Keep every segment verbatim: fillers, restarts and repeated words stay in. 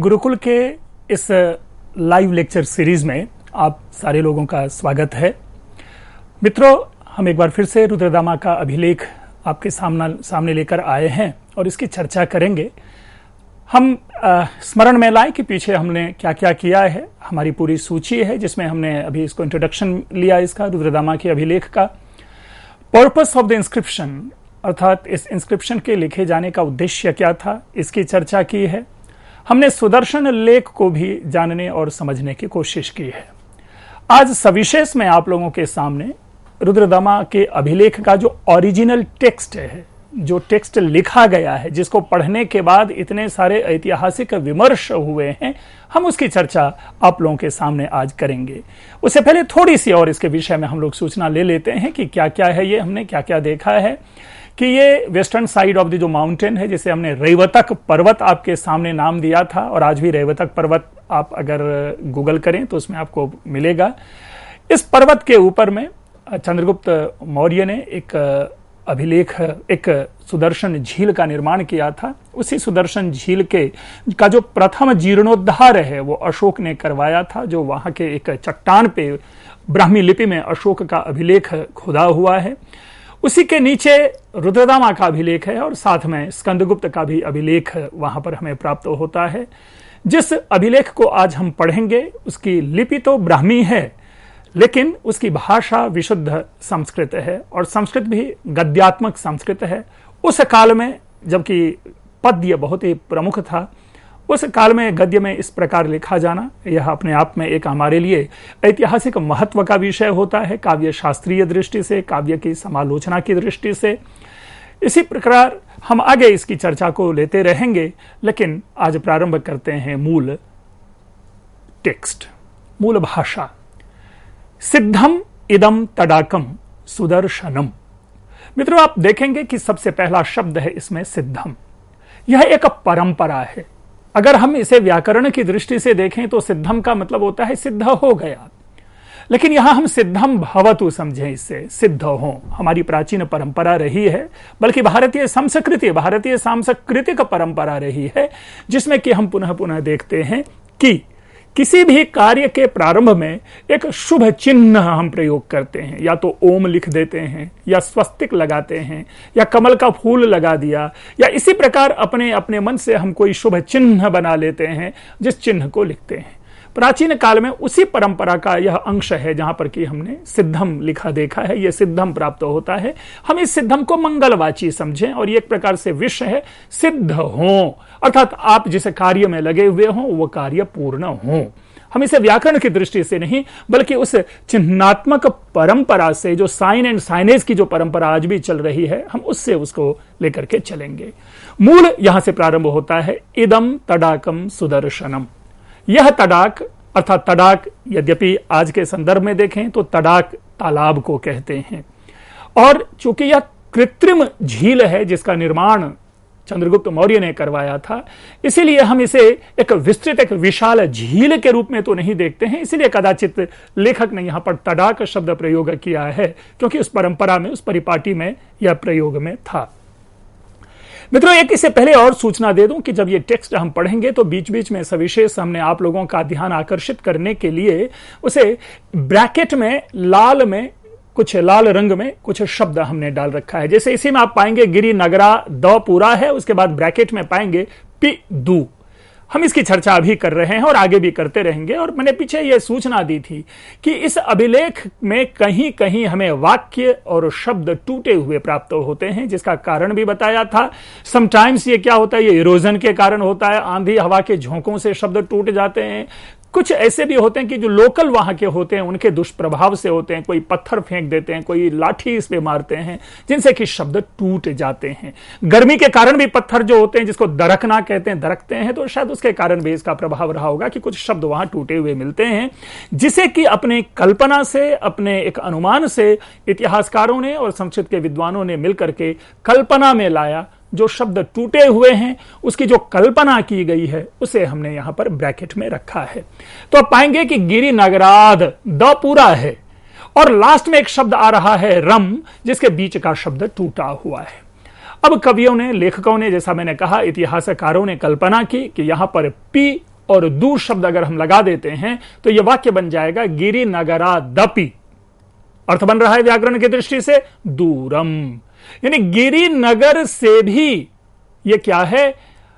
गुरुकुल के इस live lecture series में आप सारे लोगों का स्वागत है। मित्रों, हम एक बार फिर से रुद्रदामा का अभिलेख आपके सामना सामने लेकर आए हैं और इसकी चर्चा करेंगे। हम आ, स्मरण में लाएं कि पीछे हमने क्या क्या किया है। हमारी पूरी सूची है जिसमें हमने अभी इसको इंट्रोडक्शन लिया इसका, रुद्रदामा के अभिलेख का। पर्पस ऑफ द इंस्क्रिप्शन, अर्थात इस इंस्क्रिप्शन के लिखे जाने का उद्देश्य क्या था, इसकी चर्चा की है। हमने सुदर्शन लेख को भी जानने और समझने की कोशिश की है। आज सविशेष में आप लोगों के सामने रुद्रदामा के अभिलेख का जो ओरिजिनल टेक्स्ट है, जो टेक्स्ट लिखा गया है, जिसको पढ़ने के बाद इतने सारे ऐतिहासिक विमर्श हुए हैं, हम उसकी चर्चा आप लोगों के सामने आज करेंगे। उससे पहले थोड़ी सी और इसके विषय में हम लोग सूचना ले लेते हैं कि क्या क्या है ये, हमने क्या क्या देखा है। कि ये वेस्टर्न साइड ऑफ द जो माउंटेन है, जिसे हमने रैवतक पर्वत आपके सामने नाम दिया था, और आज भी रैवतक पर्वत आप अगर गूगल करें तो उसमें आपको मिलेगा। इस पर्वत के ऊपर में चंद्रगुप्त मौर्य ने एक अभिलेख, एक सुदर्शन झील का निर्माण किया था। उसी सुदर्शन झील के का जो प्रथम जीर्णोद्धार है वो अशोक ने करवाया था, जो वहां के एक चट्टान पे ब्राह्मी लिपि में अशोक का अभिलेख खुदा हुआ है। उसी के नीचे रुद्रदामा का अभिलेख है और साथ में स्कंदगुप्त का भी अभिलेख वहां पर हमें प्राप्त होता है। जिस अभिलेख को आज हम पढ़ेंगे उसकी लिपि तो ब्राह्मी है, लेकिन उसकी भाषा विशुद्ध संस्कृत है, और संस्कृत भी गद्यात्मक संस्कृत है। उस काल में जबकि पद्य बहुत ही प्रमुख था, उस काल में गद्य में इस प्रकार लिखा जाना यह अपने आप में एक हमारे लिए ऐतिहासिक महत्व का विषय होता है, काव्य शास्त्रीय दृष्टि से, काव्य की समालोचना की दृष्टि से। इसी प्रकार हम आगे इसकी चर्चा को लेते रहेंगे, लेकिन आज प्रारंभ करते हैं मूल टेक्स्ट, मूल भाषा। सिद्धम इदम तडाकम सुदर्शनम। मित्रों, आप देखेंगे कि सबसे पहला शब्द है इसमें सिद्धम। यह एक परंपरा है। अगर हम इसे व्याकरण की दृष्टि से देखें तो सिद्धम का मतलब होता है सिद्ध हो गया, लेकिन यहां हम सिद्धम भवतु समझें, इससे सिद्ध हो। हमारी प्राचीन परंपरा रही है, बल्कि भारतीय संस्कृति, भारतीय सांस्कृतिक परंपरा रही है, जिसमें कि हम पुनः पुनः देखते हैं कि किसी भी कार्य के प्रारंभ में एक शुभ चिन्ह हम प्रयोग करते हैं। या तो ओम लिख देते हैं, या स्वस्तिक लगाते हैं, या कमल का फूल लगा दिया, या इसी प्रकार अपने अपने मन से हम कोई शुभ चिन्ह बना लेते हैं, जिस चिन्ह को लिखते हैं। प्राचीन काल में उसी परंपरा का यह अंश है जहां पर कि हमने सिद्धम लिखा देखा है। यह सिद्धम प्राप्त होता है। हम इस सिद्धम को मंगलवाची समझें, और ये एक प्रकार से विषय है सिद्ध हो, अर्थात आप जिस कार्य में लगे हुए हों वो कार्य पूर्ण हो। हम इसे व्याकरण की दृष्टि से नहीं, बल्कि उस चिन्हात्मक परंपरा से, जो साइन एंड साइनेज की जो परंपरा आज भी चल रही है, हम उससे उसको लेकर के चलेंगे। मूल यहां से प्रारंभ होता है इदम तडाकम सुदर्शनम। यह तडाक, अर्थात तडाक यद्यपि आज के संदर्भ में देखें तो तडाक तालाब को कहते हैं, और चूंकि यह कृत्रिम झील है जिसका निर्माण चंद्रगुप्त मौर्य ने करवाया था, इसीलिए हम इसे एक विस्तृत, एक विशाल झील के रूप में तो नहीं देखते हैं। इसीलिए कदाचित लेखक ने यहां पर तडाक शब्द प्रयोग किया है, क्योंकि उस परंपरा में, उस परिपाटी में यह प्रयोग में था। मित्रों, एक इससे पहले और सूचना दे दूं कि जब ये टेक्स्ट हम पढ़ेंगे तो बीच बीच में सविशेष हमने आप लोगों का ध्यान आकर्षित करने के लिए उसे ब्रैकेट में लाल में कुछ लाल रंग में कुछ शब्द हमने डाल रखा है। जैसे इसी में आप पाएंगे गिरी नगरा द पूरा है, उसके बाद ब्रैकेट में पाएंगे पी दू। हम इसकी चर्चा अभी कर रहे हैं और आगे भी करते रहेंगे। और मैंने पीछे यह सूचना दी थी कि इस अभिलेख में कहीं कहीं हमें वाक्य और शब्द टूटे हुए प्राप्त होते हैं, जिसका कारण भी बताया था। समटाइम्स ये क्या होता है, ये इरोजन के कारण होता है, आंधी हवा के झोंकों से शब्द टूट जाते हैं। कुछ ऐसे भी होते हैं कि जो लोकल वहां के होते हैं उनके दुष्प्रभाव से होते हैं, कोई पत्थर फेंक देते हैं, कोई लाठी इस पे मारते हैं, जिनसे कि शब्द टूट जाते हैं। गर्मी के कारण भी पत्थर जो होते हैं, जिसको दरकना कहते हैं, दरकते हैं, तो शायद उसके कारण भी इसका प्रभाव रहा होगा कि कुछ शब्द वहां टूटे हुए मिलते हैं, जिसे कि अपने कल्पना से, अपने एक अनुमान से इतिहासकारों ने और संस्कृत के विद्वानों ने मिलकर के कल्पना में लाया। जो शब्द टूटे हुए हैं उसकी जो कल्पना की गई है उसे हमने यहां पर ब्रैकेट में रखा है। तो आप पाएंगे कि गिरी नगराद द पूरा है, और लास्ट में एक शब्द आ रहा है रम, जिसके बीच का शब्द टूटा हुआ है। अब कवियों ने, लेखकों ने, जैसा मैंने कहा, इतिहासकारों ने कल्पना की कि यहां पर पी और दूर शब्द अगर हम लगा देते हैं तो यह वाक्य बन जाएगा गिरि नगरादपि। अर्थ बन रहा है व्याकरण की दृष्टि से दूरम, यानी गिरि नगर से भी ये क्या है,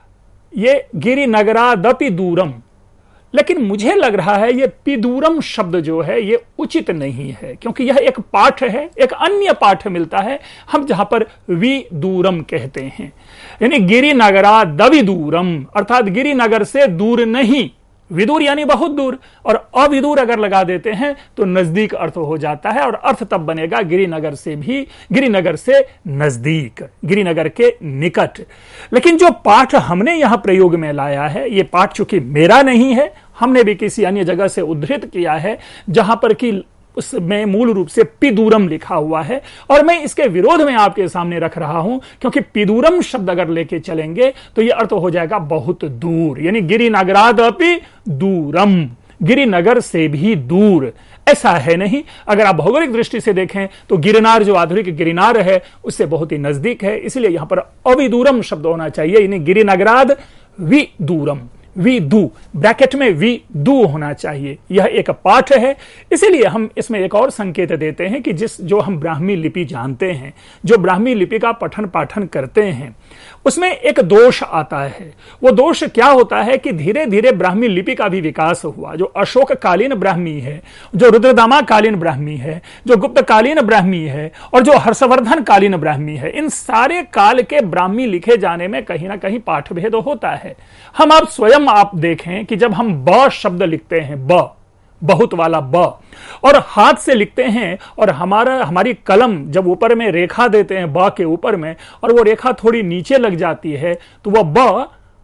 ये गिरि नगरादपि दूरम। लेकिन मुझे लग रहा है ये पिदूरम शब्द जो है ये उचित नहीं है, क्योंकि यह एक पाठ है, एक अन्य पाठ मिलता है हम जहां पर विदूरम कहते हैं, यानी गिरि नगरादपि दूरम, अर्थात गिरि नगर से दूर नहीं। विदूर यानी बहुत दूर, और अविदूर अगर लगा देते हैं तो नजदीक अर्थ हो जाता है, और अर्थ तब बनेगा गिरिनगर से भी, गिरिनगर से नजदीक, गिरिनगर के निकट। लेकिन जो पाठ हमने यहां प्रयोग में लाया है, यह पाठ चूंकि मेरा नहीं है, हमने भी किसी अन्य जगह से उद्धृत किया है जहां पर कि उसमें मूल रूप से पिदूरम लिखा हुआ है, और मैं इसके विरोध में आपके सामने रख रहा हूं, क्योंकि पिदूरम शब्द अगर लेके चलेंगे तो यह अर्थ हो जाएगा बहुत दूर, यानी गिरिनगरादपि दूरम, गिरिनगर से भी दूर। ऐसा है नहीं। अगर आप भौगोलिक दृष्टि से देखें तो गिरनार जो आधुनिक गिरनार है उससे बहुत ही नजदीक है, इसलिए यहां पर अविदूरम शब्द होना चाहिए, यानी गिरिनगराद विदूरम, वी दू, ब्रैकेट में वी दू होना चाहिए। यह एक पाठ है, इसीलिए हम इसमें एक और संकेत देते हैं कि जिस जो हम ब्राह्मी लिपि जानते हैं, जो ब्राह्मी लिपि का पठन पाठन करते हैं, उसमें एक दोष आता है। वो दोष क्या होता है कि धीरे धीरे ब्राह्मी लिपि का भी विकास हुआ। जो अशोक कालीन ब्राह्मी है, जो रुद्रदामा कालीन ब्राह्मी है, जो गुप्त कालीन ब्राह्मी है, और जो हर्षवर्धन कालीन ब्राह्मी है, इन सारे काल के ब्राह्मी लिखे जाने में कहीं ना कहीं पाठभेद होता है। हम आप स्वयं आप देखें कि जब हम ब शब्द लिखते हैं, ब बहुत वाला ब, और हाथ से लिखते हैं, और हमारा हमारी कलम जब ऊपर में रेखा देते हैं ब के ऊपर में, और वो रेखा थोड़ी नीचे लग जाती है तो वह ब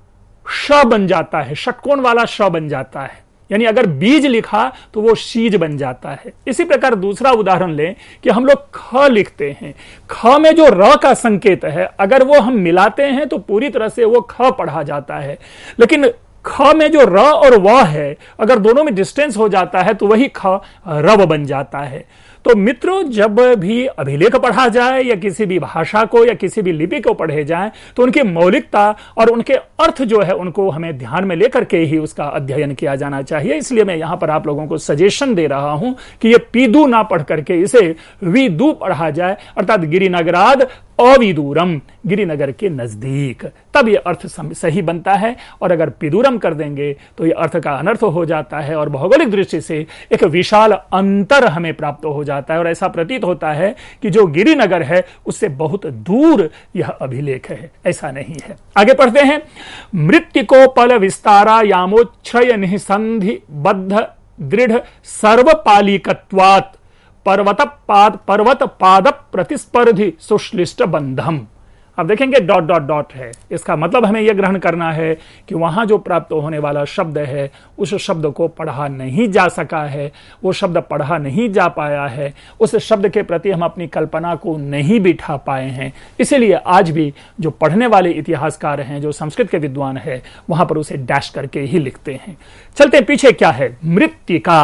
श बन जाता है, षटकोण वाला श बन जाता है। यानी अगर बीज लिखा तो वो शीज बन जाता है। इसी प्रकार दूसरा उदाहरण लें कि हम लोग ख लिखते हैं, ख में जो र का संकेत है अगर वो हम मिलाते हैं तो पूरी तरह से वो ख पढ़ा जाता है, लेकिन ख में जो र और व है अगर दोनों में डिस्टेंस हो जाता है तो वही ख रव बन जाता है। तो मित्रों, जब भी अभिलेख पढ़ा जाए या किसी भी भाषा को या किसी भी लिपि को पढ़े जाए तो उनकी मौलिकता और उनके अर्थ जो है उनको हमें ध्यान में लेकर के ही उसका अध्ययन किया जाना चाहिए। इसलिए मैं यहां पर आप लोगों को सजेशन दे रहा हूं कि ये पीदू ना पढ़ करके इसे विदू पढ़ा जाए, अर्थात गिरिनगराद अविदूरम, गिरिनगर के नजदीक, तब यह अर्थ सही बनता है। और अगर पिदूरम कर देंगे तो यह अर्थ का अनर्थ हो जाता है और भौगोलिक दृष्टि से एक विशाल अंतर हमें प्राप्त हो जाता है, और ऐसा प्रतीत होता है कि जो गिरिनगर है उससे बहुत दूर यह अभिलेख है। ऐसा नहीं है। आगे पढ़ते हैं। मृत्तिकोपल विस्तारा यामोच्छ्रय निसंधि बद्ध दृढ़ सर्वपालिकत्वात् पर्वत पाद पर्वत पाद प्रतिस्पर्धी सुश्लिष्ट बंधम। अब देखेंगे डॉट डॉट डॉट है, इसका मतलब हमें यह ग्रहण करना है कि वहां जो प्राप्त होने वाला शब्द है उस शब्द को पढ़ा नहीं जा सका है, वो शब्द पढ़ा नहीं जा पाया है, उस शब्द के प्रति हम अपनी कल्पना को नहीं बिठा पाए हैं। इसीलिए आज भी जो पढ़ने वाले इतिहासकार हैं, जो संस्कृत के विद्वान है, वहां पर उसे डैश करके ही लिखते हैं। चलते पीछे क्या है। मृत्तिका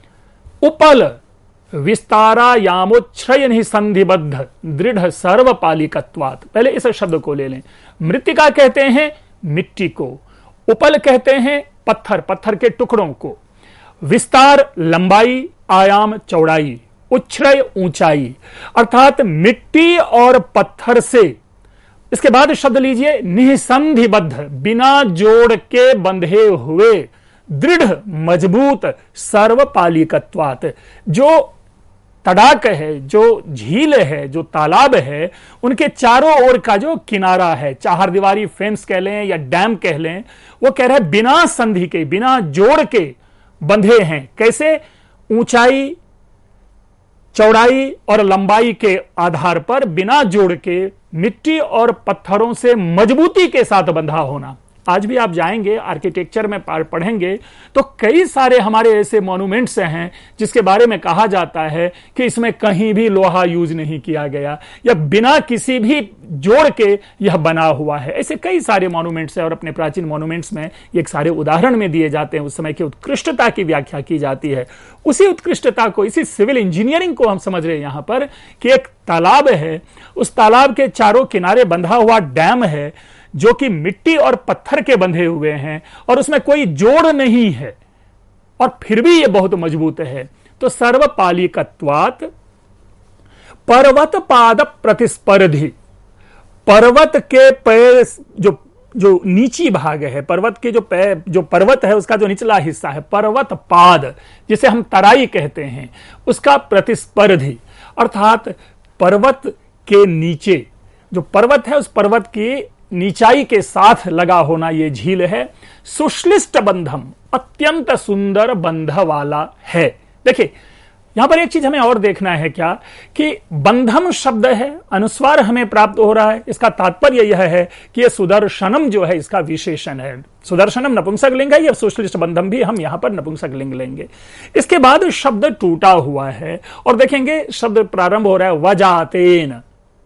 उपल विस्तारा यामोच्छ्रय निसंधिबद्ध दृढ़ सर्वपालिकत्वात्। पहले इस शब्द को ले लें। मृत्तिका कहते हैं मिट्टी को, उपल कहते हैं पत्थर, पत्थर के टुकड़ों को, विस्तार लंबाई, आयाम चौड़ाई, उच्छ्रय ऊंचाई, अर्थात मिट्टी और पत्थर से। इसके बाद शब्द लीजिए निसंधिबद्ध, बिना जोड़ के बंधे हुए, दृढ़ मजबूत, सर्वपालिकत्वात्, जो तड़ाक है, जो झील है, जो तालाब है, उनके चारों ओर का जो किनारा है, चार दीवारी फेंस कह लें या डैम कह लें, वो कह रहे हैं बिना संधि के, बिना जोड़ के बंधे हैं। कैसे? ऊंचाई, चौड़ाई और लंबाई के आधार पर बिना जोड़ के मिट्टी और पत्थरों से मजबूती के साथ बंधा होना। आज भी आप जाएंगे आर्किटेक्चर में पढ़ेंगे तो कई सारे हमारे ऐसे मॉन्यूमेंट्स हैं जिसके बारे में कहा जाता है कि इसमें कहीं भी लोहा यूज नहीं किया गया या बिना किसी भी जोड़ के यह बना हुआ है। ऐसे कई सारे मॉन्यूमेंट्स हैं और अपने प्राचीन मॉन्यूमेंट्स में एक सारे उदाहरण में दिए जाते हैं। उस समय की उत्कृष्टता की व्याख्या की जाती है। उसी उत्कृष्टता को, इसी सिविल इंजीनियरिंग को हम समझ रहे हैं यहां पर कि एक तालाब है, उस तालाब के चारों किनारे बंधा हुआ डैम है जो कि मिट्टी और पत्थर के बंधे हुए हैं और उसमें कोई जोड़ नहीं है और फिर भी ये बहुत मजबूत है, तो सर्वपालिकत्वात् पर्वत पाद प्रतिस्पर्धी, पर्वत के पैर जो जो नीची भाग है, पर्वत के जो पैर, जो पर्वत है उसका जो निचला हिस्सा है, पर्वत पाद जिसे हम तराई कहते हैं, उसका प्रतिस्पर्धी अर्थात पर्वत के नीचे जो पर्वत है उस पर्वत की नीचाई के साथ लगा होना ये झील है। सुश्लिष्ट बंधम, अत्यंत सुंदर बंध वाला है। देखिए यहां पर एक चीज हमें और देखना है क्या कि बंधम शब्द है, अनुस्वार हमें प्राप्त हो रहा है, इसका तात्पर्य यह है कि यह सुदर्शनम जो है इसका विशेषण है। सुदर्शनम नपुंसक लिंग है, यह सुश्लिष्ट बंधम भी हम यहां पर नपुंसक लिंग लेंगे। इसके बाद शब्द टूटा हुआ है और देखेंगे शब्द प्रारंभ हो रहा है वजातेन,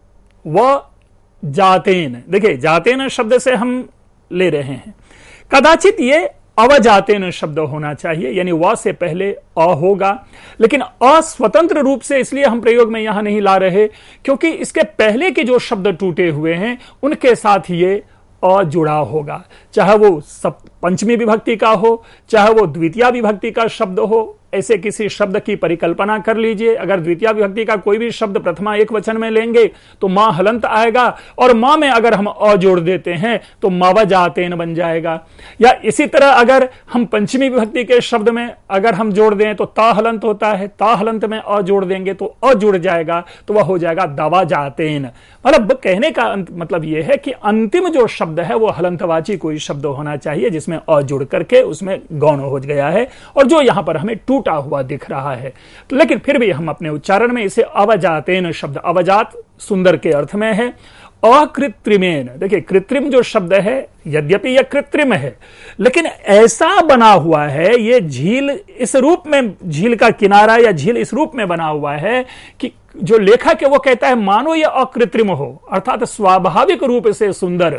व जातेन। देखिए जातेन शब्द से हम ले रहे हैं, कदाचित ये अवजातेन शब्द होना चाहिए, यानी व से पहले अ होगा, लेकिन अस्वतंत्र रूप से इसलिए हम प्रयोग में यहां नहीं ला रहे क्योंकि इसके पहले के जो शब्द टूटे हुए हैं उनके साथ ये अ जुड़ा होगा, चाहे वो सब पंचमी विभक्ति का हो, चाहे वो द्वितीय विभक्ति का शब्द हो। ऐसे किसी शब्द की परिकल्पना कर लीजिए, अगर द्वितीय विभक्ति का कोई भी शब्द प्रथमा एक वचन में लेंगे तो मां हलंत आएगा और मां में अगर हम अ जोड़ देते हैं तो मावजातेन बन जाएगा। या इसी तरह अगर हम पंचमी विभक्ति के शब्द में अगर हम जोड़ दें तो ता हलंत होता है, ता हलंत में अ जोड़ देंगे तो अ जुड़ जाएगा, तो वह हो जाएगा दवाजातेन। मतलब कहने का मतलब यह है कि अंतिम जो शब्द है वो हलंतवाची कोई शब्द होना चाहिए जिसमें अ जुड़ करके उसमें गौण हो गया है और जो यहां पर हमें टूटा हुआ दिख रहा है। तो लेकिन फिर भी हम अपने उच्चारण में इसे अवजातेन शब्द, अवजात सुंदर के अर्थ में है। अकृत्रिमेन, देखिए कृत्रिम जो शब्द है यद्यपि यह कृत्रिम है लेकिन ऐसा बना हुआ है, ये झील इस रूप में, झील का किनारा या झील इस रूप में बना हुआ है कि जो लेखक है वो कहता है मानो यह अकृत्रिम हो, अर्थात स्वाभाविक रूप से सुंदर।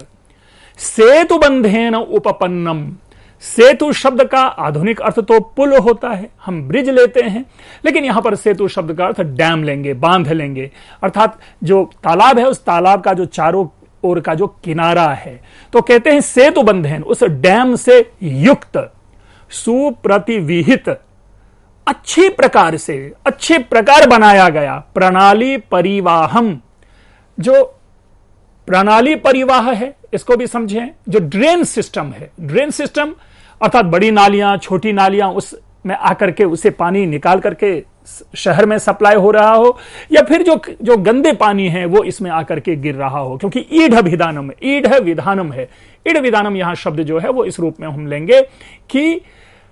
सेतु बंधेन उपपन्नम, सेतु शब्द का आधुनिक अर्थ तो पुल होता है, हम ब्रिज लेते हैं, लेकिन यहां पर सेतु शब्द का अर्थ डैम लेंगे, बांध लेंगे, अर्थात जो तालाब है उस तालाब का जो चारों ओर का जो किनारा है, तो कहते हैं सेतु बंधन, उस डैम से युक्त, सुप्रतिविहित, अच्छी प्रकार से, अच्छे प्रकार बनाया गया, प्रणाली परिवाहम, जो प्रणाली परिवाह है इसको भी समझें, जो ड्रेन सिस्टम है, ड्रेन सिस्टम अर्थात बड़ी नालियां, छोटी नालियां, उसमें आकर के उसे पानी निकाल करके शहर में सप्लाई हो रहा हो, या फिर जो जो गंदे पानी है वो इसमें आकर के गिर रहा हो, क्योंकि ईढ़ विधानम, ईढ़ विधानम है, ईढ़ विधानम यहां शब्द जो है वो इस रूप में हम लेंगे कि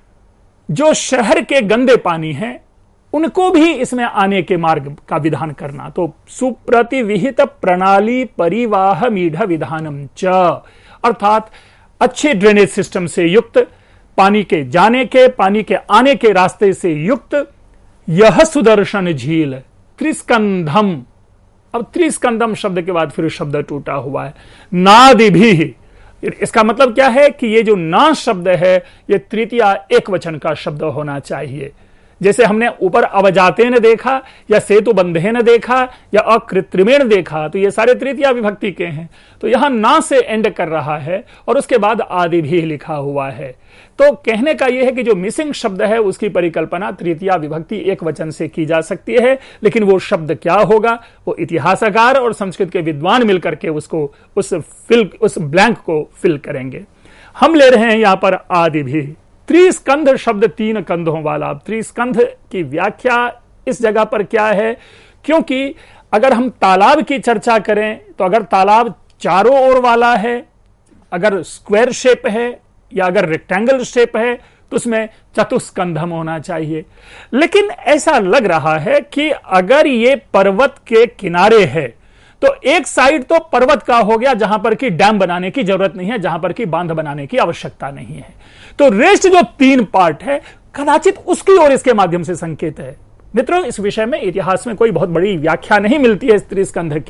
जो शहर के गंदे पानी है उनको भी इसमें आने के मार्ग का विधान करना। तो सुप्रतिविहित प्रणाली परिवाह मीढ़ विधानम च, अर्थात अच्छे ड्रेनेज सिस्टम से युक्त, पानी के जाने के, पानी के आने के रास्ते से युक्त यह सुदर्शन झील त्रिस्कंधम। अब त्रिस्कंधम शब्द के बाद फिर शब्द टूटा हुआ है, नादि भी। इसका मतलब क्या है कि ये जो ना शब्द है ये तृतीय एक वचन का शब्द होना चाहिए। जैसे हमने ऊपर अवजातेन देखा या सेतु बंधेन देखा या अकृत्रिमेण देखा, तो ये सारे तृतीय विभक्ति के हैं, तो यहां ना से एंड कर रहा है और उसके बाद आदि भी लिखा हुआ है। तो कहने का यह है कि जो मिसिंग शब्द है उसकी परिकल्पना तृतीय विभक्ति एक वचन से की जा सकती है, लेकिन वो शब्द क्या होगा वो इतिहासकार और संस्कृत के विद्वान मिलकर के उसको उस फिल उस ब्लैंक को फिल करेंगे। हम ले रहे हैं यहां पर आदि भी। त्रिस्कंध शब्द तीन कंधों वाला। त्रिस्कंध की व्याख्या इस जगह पर क्या है, क्योंकि अगर हम तालाब की चर्चा करें तो अगर तालाब चारों ओर वाला है, अगर स्क्वायर शेप है या अगर रेक्टेंगल शेप है तो उसमें चतुस्कंधम होना चाहिए। लेकिन ऐसा लग रहा है कि अगर ये पर्वत के किनारे है तो एक साइड तो पर्वत का हो गया जहां पर कि डैम बनाने की जरूरत नहीं है, जहां पर कि बांध बनाने की आवश्यकता नहीं है, तो रेस्ट जो तीन पार्ट है कदाचित उसकी ओर इसके माध्यम से संकेत है। मित्रों, इस विषय में इतिहास में कोई बहुत बड़ी व्याख्या नहीं मिलती है त्रिस्कंध की,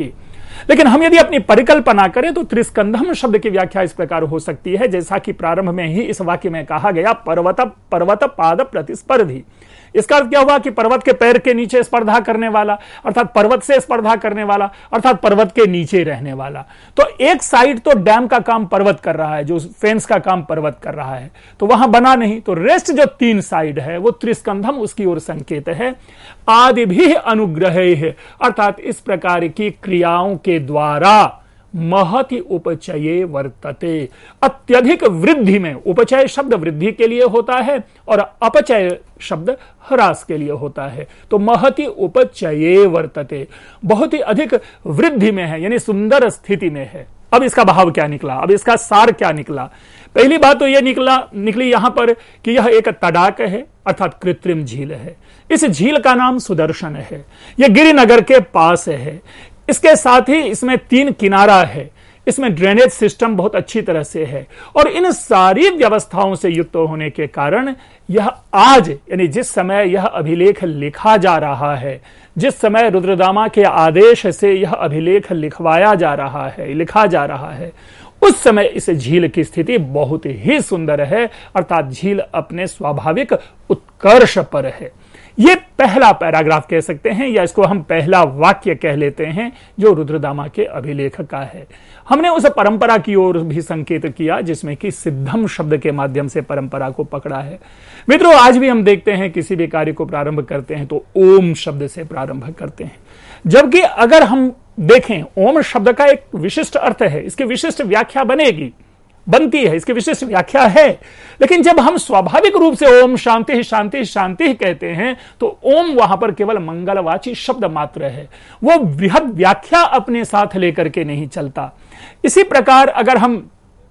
लेकिन हम यदि अपनी परिकल्पना करें तो त्रिस्कंधम शब्द की व्याख्या इस प्रकार हो सकती है, जैसा कि प्रारंभ में ही इस वाक्य में कहा गया, पर्वत पर्वत पाद प्रतिस्पर्धी। इसका अर्थ क्या हुआ कि पर्वत के पैर के नीचे स्पर्धा करने वाला, अर्थात पर्वत से स्पर्धा करने वाला, अर्थात पर्वत के नीचे रहने वाला। तो एक साइड तो डैम का काम पर्वत कर रहा है, जो फेंस का काम पर्वत कर रहा है, तो वहां बना नहीं, तो रेस्ट जो तीन साइड है वो त्रिस्कंधम उसकी ओर संकेत है। आदि भी अनुग्रह है, अर्थात इस प्रकार की क्रियाओं के द्वारा महति उपचये वर्तते, अत्यधिक वृद्धि में, उपचय शब्द वृद्धि के लिए होता है और अपचय शब्द ह्रास के लिए होता है। तो महति उपचये वर्तते, बहुत ही अधिक वृद्धि में है, यानी सुंदर स्थिति में है। अब इसका भाव क्या निकला, अब इसका सार क्या निकला? पहली बात तो यह निकला निकली यहां पर कि यह एक तडाक है, अर्थात कृत्रिम झील है। इस झील का नाम सुदर्शन है, यह गिरिनगर के पास है। इसके साथ ही इसमें तीन किनारा है, इसमें ड्रेनेज सिस्टम बहुत अच्छी तरह से है, और इन सारी व्यवस्थाओं से युक्त होने के कारण यह आज, यानी जिस समय यह अभिलेख लिखा जा रहा है, जिस समय रुद्रदामा के आदेश से यह अभिलेख लिखवाया जा रहा है, लिखा जा रहा है, उस समय इस झील की स्थिति बहुत ही सुंदर है, अर्थात झील अपने स्वाभाविक उत्कर्ष पर है। ये पहला पैराग्राफ कह सकते हैं, या इसको हम पहला वाक्य कह लेते हैं जो रुद्रदामा के अभिलेख का है। हमने उस परंपरा की ओर भी संकेत किया जिसमें कि सिद्धम शब्द के माध्यम से परंपरा को पकड़ा है। मित्रों, आज भी हम देखते हैं किसी भी कार्य को प्रारंभ करते हैं तो ओम शब्द से प्रारंभ करते हैं, जबकि अगर हम देखें ओम शब्द का एक विशिष्ट अर्थ है, इसकी विशिष्ट व्याख्या बनेगी, बनती है, इसकी विशिष्ट व्याख्या है। लेकिन जब हम स्वाभाविक रूप से ओम शांति शांति शांति कहते हैं तो ओम वहां पर केवल मंगलवाची शब्द मात्र है, वो बृहद व्याख्या अपने साथ लेकर के नहीं चलता। इसी प्रकार अगर हम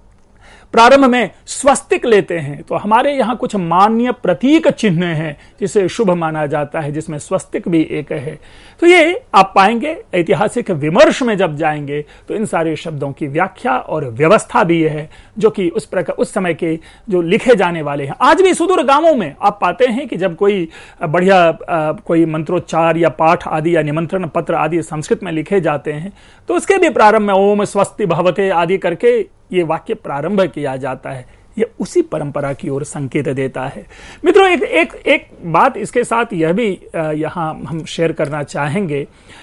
प्रारंभ में स्वस्तिक लेते हैं तो हमारे यहां कुछ मान्य प्रतीक चिन्ह हैं जिसे शुभ माना जाता है, जिसमें स्वस्तिक भी एक है। तो ये आप पाएंगे ऐतिहासिक विमर्श में जब जाएंगे तो इन सारे शब्दों की व्याख्या और व्यवस्था भी है जो कि उस प्रकार उस समय के जो लिखे जाने वाले हैं। आज भी सुदूर गांवों में आप पाते हैं कि जब कोई बढ़िया कोई मंत्रोच्चार या पाठ आदि या निमंत्रण पत्र आदि संस्कृत में लिखे जाते हैं तो उसके भी प्रारंभ में ओम स्वस्ति भवते आदि करके ये वाक्य प्रारंभ किया जाता है। ये उसी परंपरा की ओर संकेत देता है। मित्रों, एक एक एक बात इसके साथ यह भी यहां हम शेयर करना चाहेंगे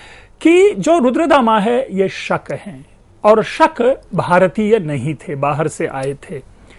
कि जो रुद्रदामा है ये शक हैं, और शक भारतीय नहीं थे, बाहर से आए थे।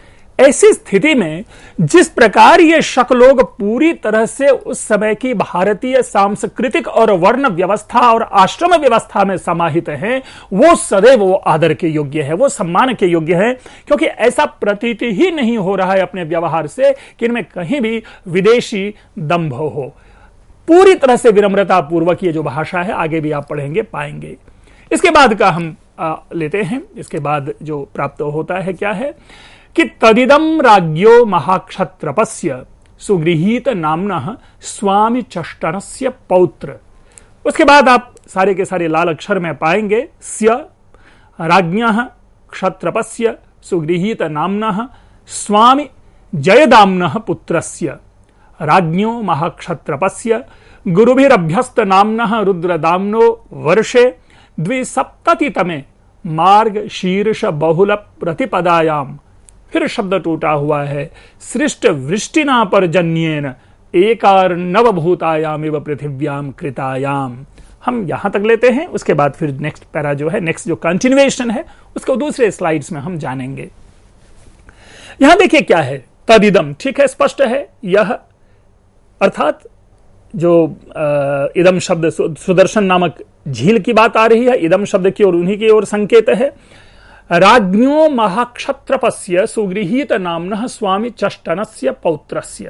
ऐसी स्थिति में जिस प्रकार ये शक लोग पूरी तरह से उस समय की भारतीय सांस्कृतिक और वर्ण व्यवस्था और आश्रम व्यवस्था में समाहित हैं, वो सदैव वो आदर के योग्य है, वो सम्मान के योग्य है, क्योंकि ऐसा प्रतीत ही नहीं हो रहा है अपने व्यवहार से कि इनमें कहीं भी विदेशी दंभ हो। पूरी तरह से विनम्रता पूर्वक ये जो भाषा है, आगे भी आप पढ़ेंगे पाएंगे। इसके बाद का हम आ, लेते हैं, इसके बाद जो प्राप्त होता है क्या है कि तदिदम राज्ञो महाक्षत्रपस्य सुगृहीत नाम्नः स्वामी चष्टनस्य पौत्र। उसके बाद आप सारे के सारे लाल अक्षर में पाएंगे स्य राज्ञः क्षत्रपस्य सुगृहीत नाम्नः स्वामी जयदाम्नः पुत्रस्य राज्ञो महाक्षत्रपस्य गुरुभिरभ्यस्त नाम्नः रुद्रदाम्नो वर्षे द्विसप्ततितमे मार्ग शीर्ष बहुल प्रतिपदायाम। फिर शब्द टूटा हुआ है, सृष्ट वृष्टिना पर जन्येन एकार नवभूतायाम एवं पृथिव्याम कृतायाम। हम यहां तक लेते हैं, उसके बाद फिर नेक्स्ट पैरा जो है, नेक्स्ट जो कंटिन्यूएशन है उसको दूसरे स्लाइड्स में हम जानेंगे। यहां देखिए क्या है, तदिदम, ठीक है, स्पष्ट है, यह अर्थात जो इदम शब्द सुदर्शन नामक झील की बात आ रही है, इदम शब्द की और उन्हीं की ओर संकेत है। राज्ञो महाक्षत्रपस्य सुगृहीत नाम्नः स्वामी चष्टनस्य पौत्रस्य।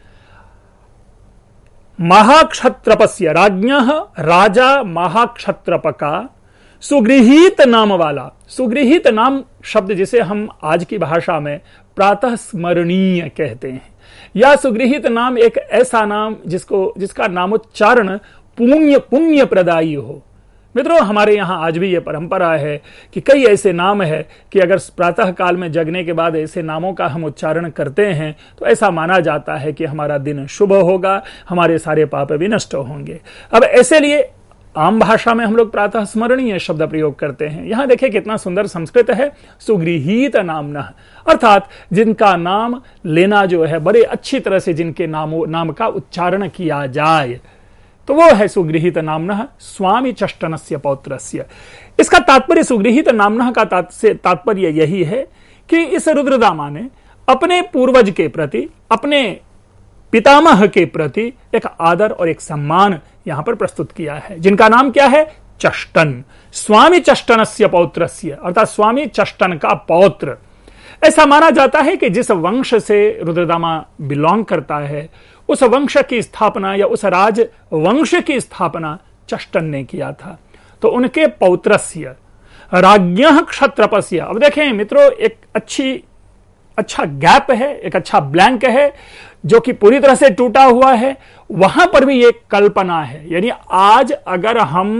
महाक्षत्रपस्य, राज्ञः राजा महाक्षत्रप का, सुगृहीत नाम वाला। सुगृहीत नाम शब्द जिसे हम आज की भाषा में प्रातः स्मरणीय कहते हैं, या सुगृहीत नाम एक ऐसा नाम जिसको जिसका नामोच्चारण पुण्य पुण्य प्रदायी हो। मित्रों, हमारे यहां आज भी यह परंपरा है कि कई ऐसे नाम है कि अगर प्रातः काल में जगने के बाद ऐसे नामों का हम उच्चारण करते हैं तो ऐसा माना जाता है कि हमारा दिन शुभ होगा, हमारे सारे पाप भी नष्ट होंगे। अब ऐसे लिए आम भाषा में हम लोग प्रातः स्मरणीय शब्द प्रयोग करते हैं। यहां देखिए कितना सुंदर संस्कृत है, सुगृहीत नामनः, अर्थात जिनका नाम लेना जो है बड़े अच्छी तरह से जिनके नामों नाम का उच्चारण किया जाए, तो वो है सुगृहीत नामनः स्वामी चष्टनस्य पौत्रस्य। इसका तात्पर्य, सुगृहीत नामनः का तात्पर्य यही है कि इस रुद्रदामा ने अपने पूर्वज के प्रति, अपने पितामह के प्रति एक आदर और एक सम्मान यहां पर प्रस्तुत किया है, जिनका नाम क्या है? चष्टन, स्वामी चष्टनस्य पौत्रस्य, अर्थात स्वामी चष्टन का पौत्र। ऐसा माना जाता है कि जिस वंश से रुद्रदामा बिलोंग करता है, उस वंश की स्थापना या उस राज वंश की स्थापना चष्टन ने किया था। तो उनके पौत्रस्य राज्ञः क्षत्रपस्य। अब देखें मित्रों, एक अच्छी अच्छा गैप है, एक अच्छा ब्लैंक है जो कि पूरी तरह से टूटा हुआ है। वहां पर भी एक कल्पना है, यानी आज अगर हम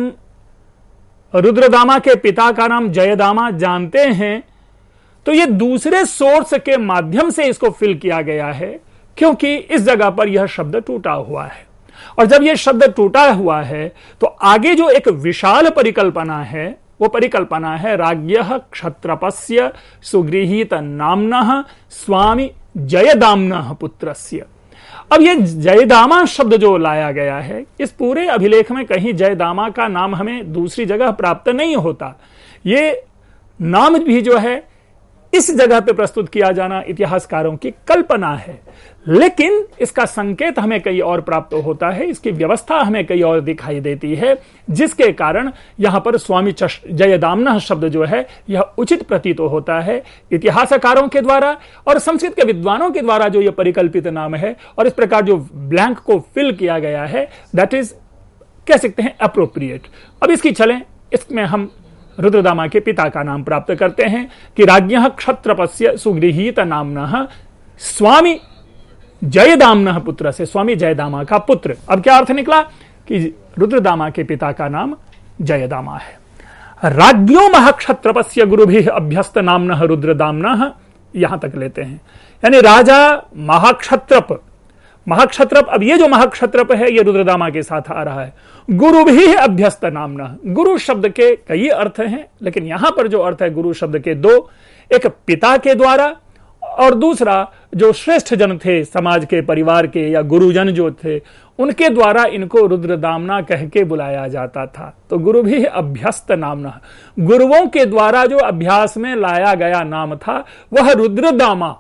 रुद्रदामा के पिता का नाम जयदामा जानते हैं तो ये दूसरे सोर्स के माध्यम से इसको फिल किया गया है, क्योंकि इस जगह पर यह शब्द टूटा हुआ है। और जब यह शब्द टूटा हुआ है तो आगे जो एक विशाल परिकल्पना है, वो परिकल्पना है राज्ञः क्षत्रपस्य सुगृहीत नामनः स्वामी जयदाम्नः पुत्रस्य। अब ये जयदामा शब्द जो लाया गया है, इस पूरे अभिलेख में कहीं जयदामा का नाम हमें दूसरी जगह प्राप्त नहीं होता। ये नाम भी जो है इस जगह पे प्रस्तुत किया जाना इतिहासकारों की कल्पना है, लेकिन इसका संकेत हमें कहीं और प्राप्त होता है, इसकी व्यवस्था हमें कहीं और दिखाई देती है, जिसके कारण यहां पर स्वामी जयदाम्नः शब्द जो है यह उचित प्रतीत होता है इतिहासकारों के द्वारा और संस्कृत के विद्वानों के द्वारा। जो यह परिकल्पित नाम है और इस प्रकार जो ब्लैंक को फिल किया गया है, दैट इज कह सकते हैं अप्रोप्रिएट। अब इसकी चलें, इसमें हम रुद्रदामा के पिता का नाम प्राप्त करते हैं कि राज्ञः क्षत्रपस्य सुगृहीत नामनः स्वामी जयदाम्नः पुत्र से, स्वामी जयदामा का पुत्र। अब क्या अर्थ निकला कि रुद्रदामा के पिता का नाम जयदामा है। राज्ञो महाक्षत्रपस्य गुरुभिः अभ्यस्त नामनः रुद्रदाम्नः, यहां तक लेते हैं, यानी राजा महाक्षत्रप महाक्षत्रप अब ये जो महाक्षत्रप है ये रुद्रदामा के साथ आ रहा है। गुरु भी अभ्यस्त नामना, गुरु शब्द के कई अर्थ हैं, लेकिन यहां पर जो अर्थ है गुरु शब्द के दो, एक पिता के द्वारा और दूसरा जो श्रेष्ठ जन थे समाज के, परिवार के या गुरुजन जो थे, उनके द्वारा इनको रुद्रदामना कह के बुलाया जाता था। तो गुरु भी अभ्यस्त नामना, गुरुओं के द्वारा जो अभ्यास में लाया गया नाम था वह रुद्रदामा।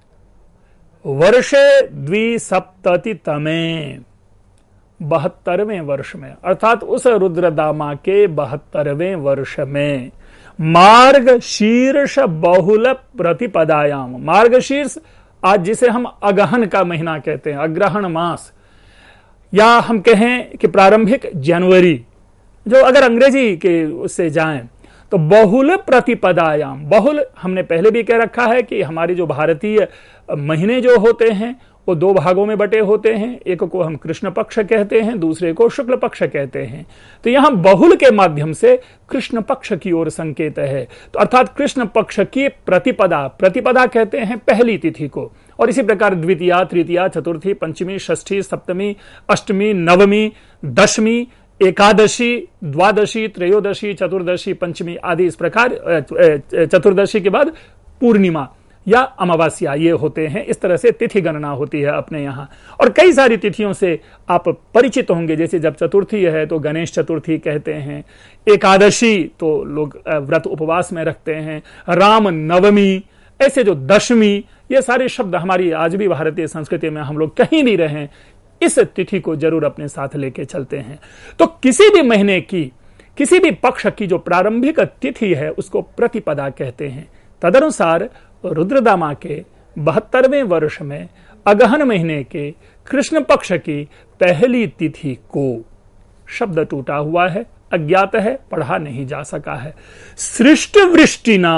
वर्षे द्विसप्तति तमे, बहत्तरवें वर्ष में, अर्थात उस रुद्रदामा के बहत्तरवें वर्ष में, मार्ग शीर्ष बहुल प्रतिपदायाम, मार्ग शीर्ष आज जिसे हम अगहन का महीना कहते हैं, अग्रहण मास, या हम कहें कि प्रारंभिक जनवरी, जो अगर अंग्रेजी के उससे जाएं तो बहुल प्रतिपदायाम। बहुल हमने पहले भी कह रखा है कि हमारी जो भारतीय महीने जो होते हैं वो दो भागों में बटे होते हैं, एक को हम कृष्ण पक्ष कहते हैं, दूसरे को शुक्ल पक्ष कहते हैं। तो यहां बहुल के माध्यम से कृष्ण पक्ष की ओर संकेत है, तो अर्थात कृष्ण पक्ष की प्रतिपदा, प्रतिपदा कहते हैं पहली तिथि को, और इसी प्रकार द्वितीया, तृतीया, चतुर्थी, पंचमी, षष्ठी, सप्तमी, अष्टमी, नवमी, दशमी, एकादशी, द्वादशी, त्रयोदशी, चतुर्दशी, पंचमी आदि, इस प्रकार चतुर्दशी के बाद पूर्णिमा या अमावस्या, ये होते हैं। इस तरह से तिथि गणना होती है अपने यहाँ, और कई सारी तिथियों से आप परिचित होंगे। जैसे जब चतुर्थी है तो गणेश चतुर्थी कहते हैं, एकादशी तो लोग व्रत उपवास में रखते हैं, राम नवमी, ऐसे जो दशमी, ये सारे शब्द हमारी आज भी भारतीय संस्कृति में हम लोग कहीं नहीं रहे, इस तिथि को जरूर अपने साथ लेके चलते हैं। तो किसी भी महीने की, किसी भी पक्ष की जो प्रारंभिक तिथि है उसको प्रतिपदा कहते हैं। तदनुसार रुद्रदामा के बहत्तरवें वर्ष में अगहन महीने के कृष्ण पक्ष की पहली तिथि को, शब्द टूटा हुआ है, अज्ञात है, पढ़ा नहीं जा सका है, सृष्ट वृष्टिना,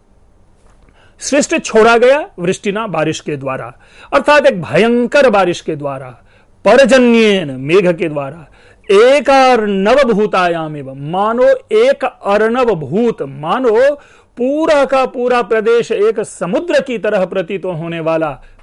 सृष्ट छोड़ा गया, वृष्टिना बारिश के द्वारा, अर्थात एक भयंकर बारिश के द्वारा, परजन्येन मेघ के द्वारा, एक अर्णव भूतायाम एवं, मानो एक अर्णव भूत, मानो पूरा का पूरा प्रदेश एक समुद्र की तरह प्रतीत होने वाला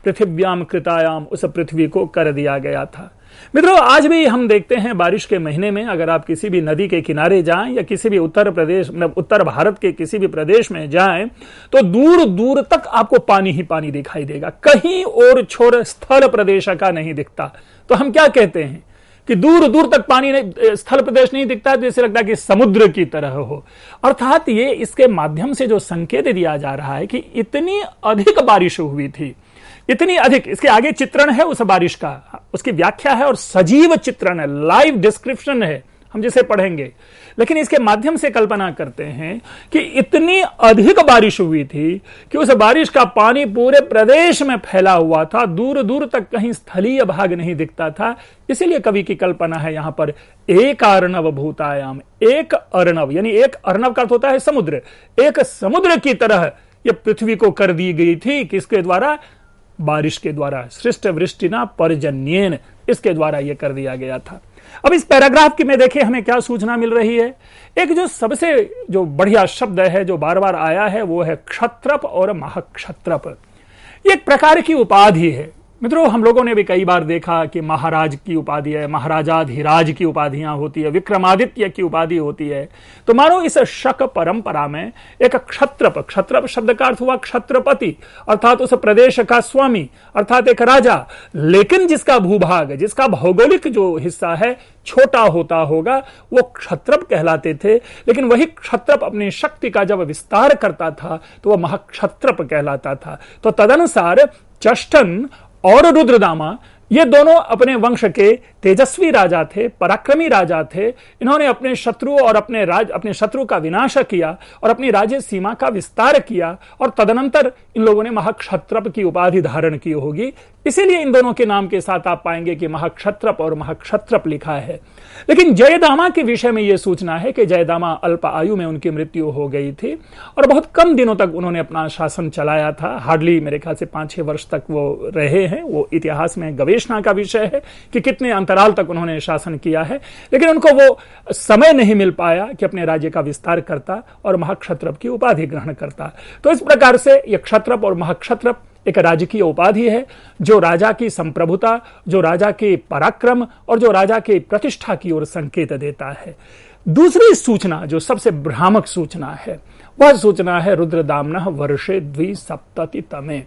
पृथिव्याम कृतायाम, उस पृथ्वी को कर दिया गया था। मित्रों, आज भी हम देखते हैं बारिश के महीने में अगर आप किसी भी नदी के किनारे जाएं या किसी भी उत्तर प्रदेश मतलब उत्तर भारत के किसी भी प्रदेश में जाएं तो दूर दूर तक आपको पानी ही पानी दिखाई देगा, कहीं और छोर स्थल प्रदेश का नहीं दिखता। तो हम क्या कहते हैं कि दूर दूर तक पानी नहीं, स्थल प्रदेश नहीं दिखता है, तो इसे लगता है कि समुद्र की तरह हो। अर्थात ये इसके माध्यम से जो संकेत दिया जा रहा है कि इतनी अधिक बारिश हुई थी, इतनी अधिक। इसके आगे चित्रण है उस बारिश का, उसकी व्याख्या है और सजीव चित्रण है, लाइव डिस्क्रिप्शन है, हम जिसे पढ़ेंगे। लेकिन इसके माध्यम से कल्पना करते हैं कि इतनी अधिक बारिश हुई थी कि उस बारिश का पानी पूरे प्रदेश में फैला हुआ था, दूर दूर तक कहीं स्थलीय भाग नहीं दिखता था। इसीलिए कवि की कल्पना है यहां पर एक अर्णव भूतायाम, एक अर्णव यानी एक अर्णव का अर्थ होता है समुद्र, एक समुद्र की तरह यह पृथ्वी को कर दी गई थी। किसके द्वारा? बारिश के द्वारा, सृष्ट वृष्टिना पर्जन्येन, इसके द्वारा यह कर दिया गया था। अब इस पैराग्राफ की में देखिए हमें क्या सूचना मिल रही है। एक जो सबसे जो बढ़िया शब्द है जो बार बार आया है वो है क्षत्रप और महाक्षत्रप। ये एक प्रकार की उपाधि है। मित्रों, हम लोगों ने भी कई बार देखा कि महाराज की उपाधि है, महाराजाधिराज की उपाधियां होती है, विक्रमादित्य की उपाधि होती है। तो मानो इस शक परंपरा में एक क्षत्रप, क्षत्रप शब्द का अर्थ हुआ क्षत्रपति, अर्थात उस प्रदेश का स्वामी, अर्थात एक राजा, लेकिन जिसका भूभाग, जिसका भौगोलिक जो हिस्सा है छोटा होता होगा, वो क्षत्रप कहलाते थे। लेकिन वही क्षत्रप अपनी शक्ति का जब विस्तार करता था तो वह महाक्षत्रप कहलाता था। तो तदनुसार चष्टन और रुद्रदामा ये दोनों अपने वंश के तेजस्वी राजा थे, पराक्रमी राजा थे। इन्होंने अपने शत्रु और अपने राज अपने शत्रु का विनाश किया और अपनी राज्य सीमा का विस्तार किया, और तदनंतर इन लोगों ने महाक्षत्रप की उपाधि धारण की होगी। इसीलिए इन दोनों के नाम के साथ आप पाएंगे कि महाक्षत्रप और महाक्षत्रप लिखा है। लेकिन जयदामा के विषय में यह सूचना है कि जयदामा अल्प आयु में उनकी मृत्यु हो गई थी और बहुत कम दिनों तक उन्होंने अपना शासन चलाया था। हार्डली मेरे ख्याल से पांच छह वर्ष तक वो रहे हैं। वो इतिहास में गवेषणा का विषय है कि कितने अंतराल तक उन्होंने शासन किया है, लेकिन उनको वो समय नहीं मिल पाया कि अपने राज्य का विस्तार करता और महाक्षत्रप की उपाधि ग्रहण करता। तो इस प्रकार से यह क्षत्रप और महाक्षत्रप एक राजकीय उपाधि है जो राजा की संप्रभुता, जो राजा के पराक्रम और जो राजा की प्रतिष्ठा की ओर संकेत देता है। दूसरी सूचना जो सबसे भ्रामक सूचना है वह सूचना है रुद्रदामनः वर्षे द्विसप्ततितमे।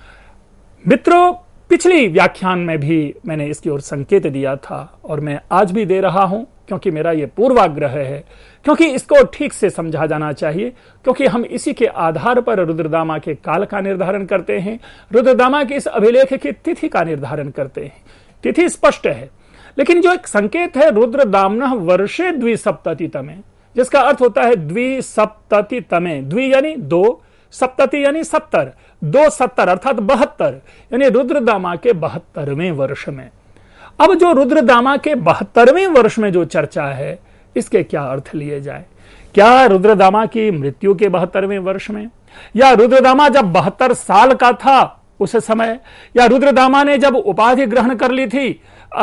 मित्रों, पिछली व्याख्यान में भी मैंने इसकी ओर संकेत दिया था और मैं आज भी दे रहा हूं, क्योंकि मेरा यह पूर्वाग्रह है, क्योंकि इसको ठीक से समझा जाना चाहिए, क्योंकि हम इसी के आधार पर रुद्रदामा के काल का निर्धारण करते हैं, रुद्रदामा के इस अभिलेख की तिथि का निर्धारण करते हैं। तिथि स्पष्ट है, लेकिन जो एक संकेत है रुद्रदामनः वर्षे द्विसप्ततितमे, जिसका अर्थ होता है द्विसप्ततितमे, द्वि यानी दो, सप्तति यानी सत्तर, दो सत्तर अर्थात बहत्तर, यानी रुद्रदामा के बहत्तरवें वर्ष में। अब जो रुद्रदामा के बहत्तरवें वर्ष में जो चर्चा है, इसके क्या अर्थ लिए जाए? क्या रुद्रदामा की मृत्यु के बहत्तरवें वर्ष में, या रुद्रदामा जब बहत्तर साल का था उस समय, या रुद्रदामा ने जब उपाधि ग्रहण कर ली थी,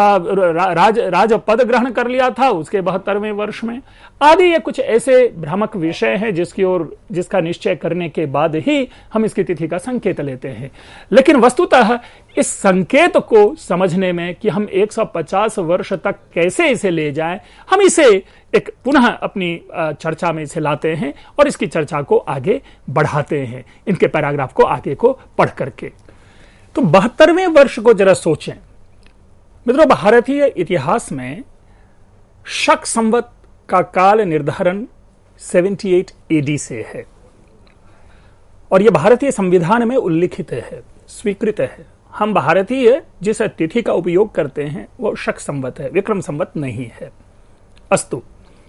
राज राज पद ग्रहण कर लिया था उसके बहत्तरवें वर्ष में, आदि ये कुछ ऐसे भ्रामक विषय हैं जिसकी ओर जिसका निश्चय करने के बाद ही हम इसकी तिथि का संकेत लेते हैं। लेकिन वस्तुतः इस संकेत को समझने में कि हम एक सौ पचास वर्ष तक कैसे इसे ले जाएं, हम इसे एक पुनः अपनी चर्चा में इसे लाते हैं और इसकी चर्चा को आगे बढ़ाते हैं, इनके पैराग्राफ को आगे को पढ़ करके। तो बहत्तरवें वर्ष को जरा सोचें मित्रों। भारतीय इतिहास में शक संवत का काल निर्धारण अठहत्तर एडी से है और यह भारतीय संविधान में उल्लिखित है, स्वीकृत है। हम भारतीय जिस तिथि का उपयोग करते हैं वो शक संवत है, विक्रम संवत नहीं है। अस्तु,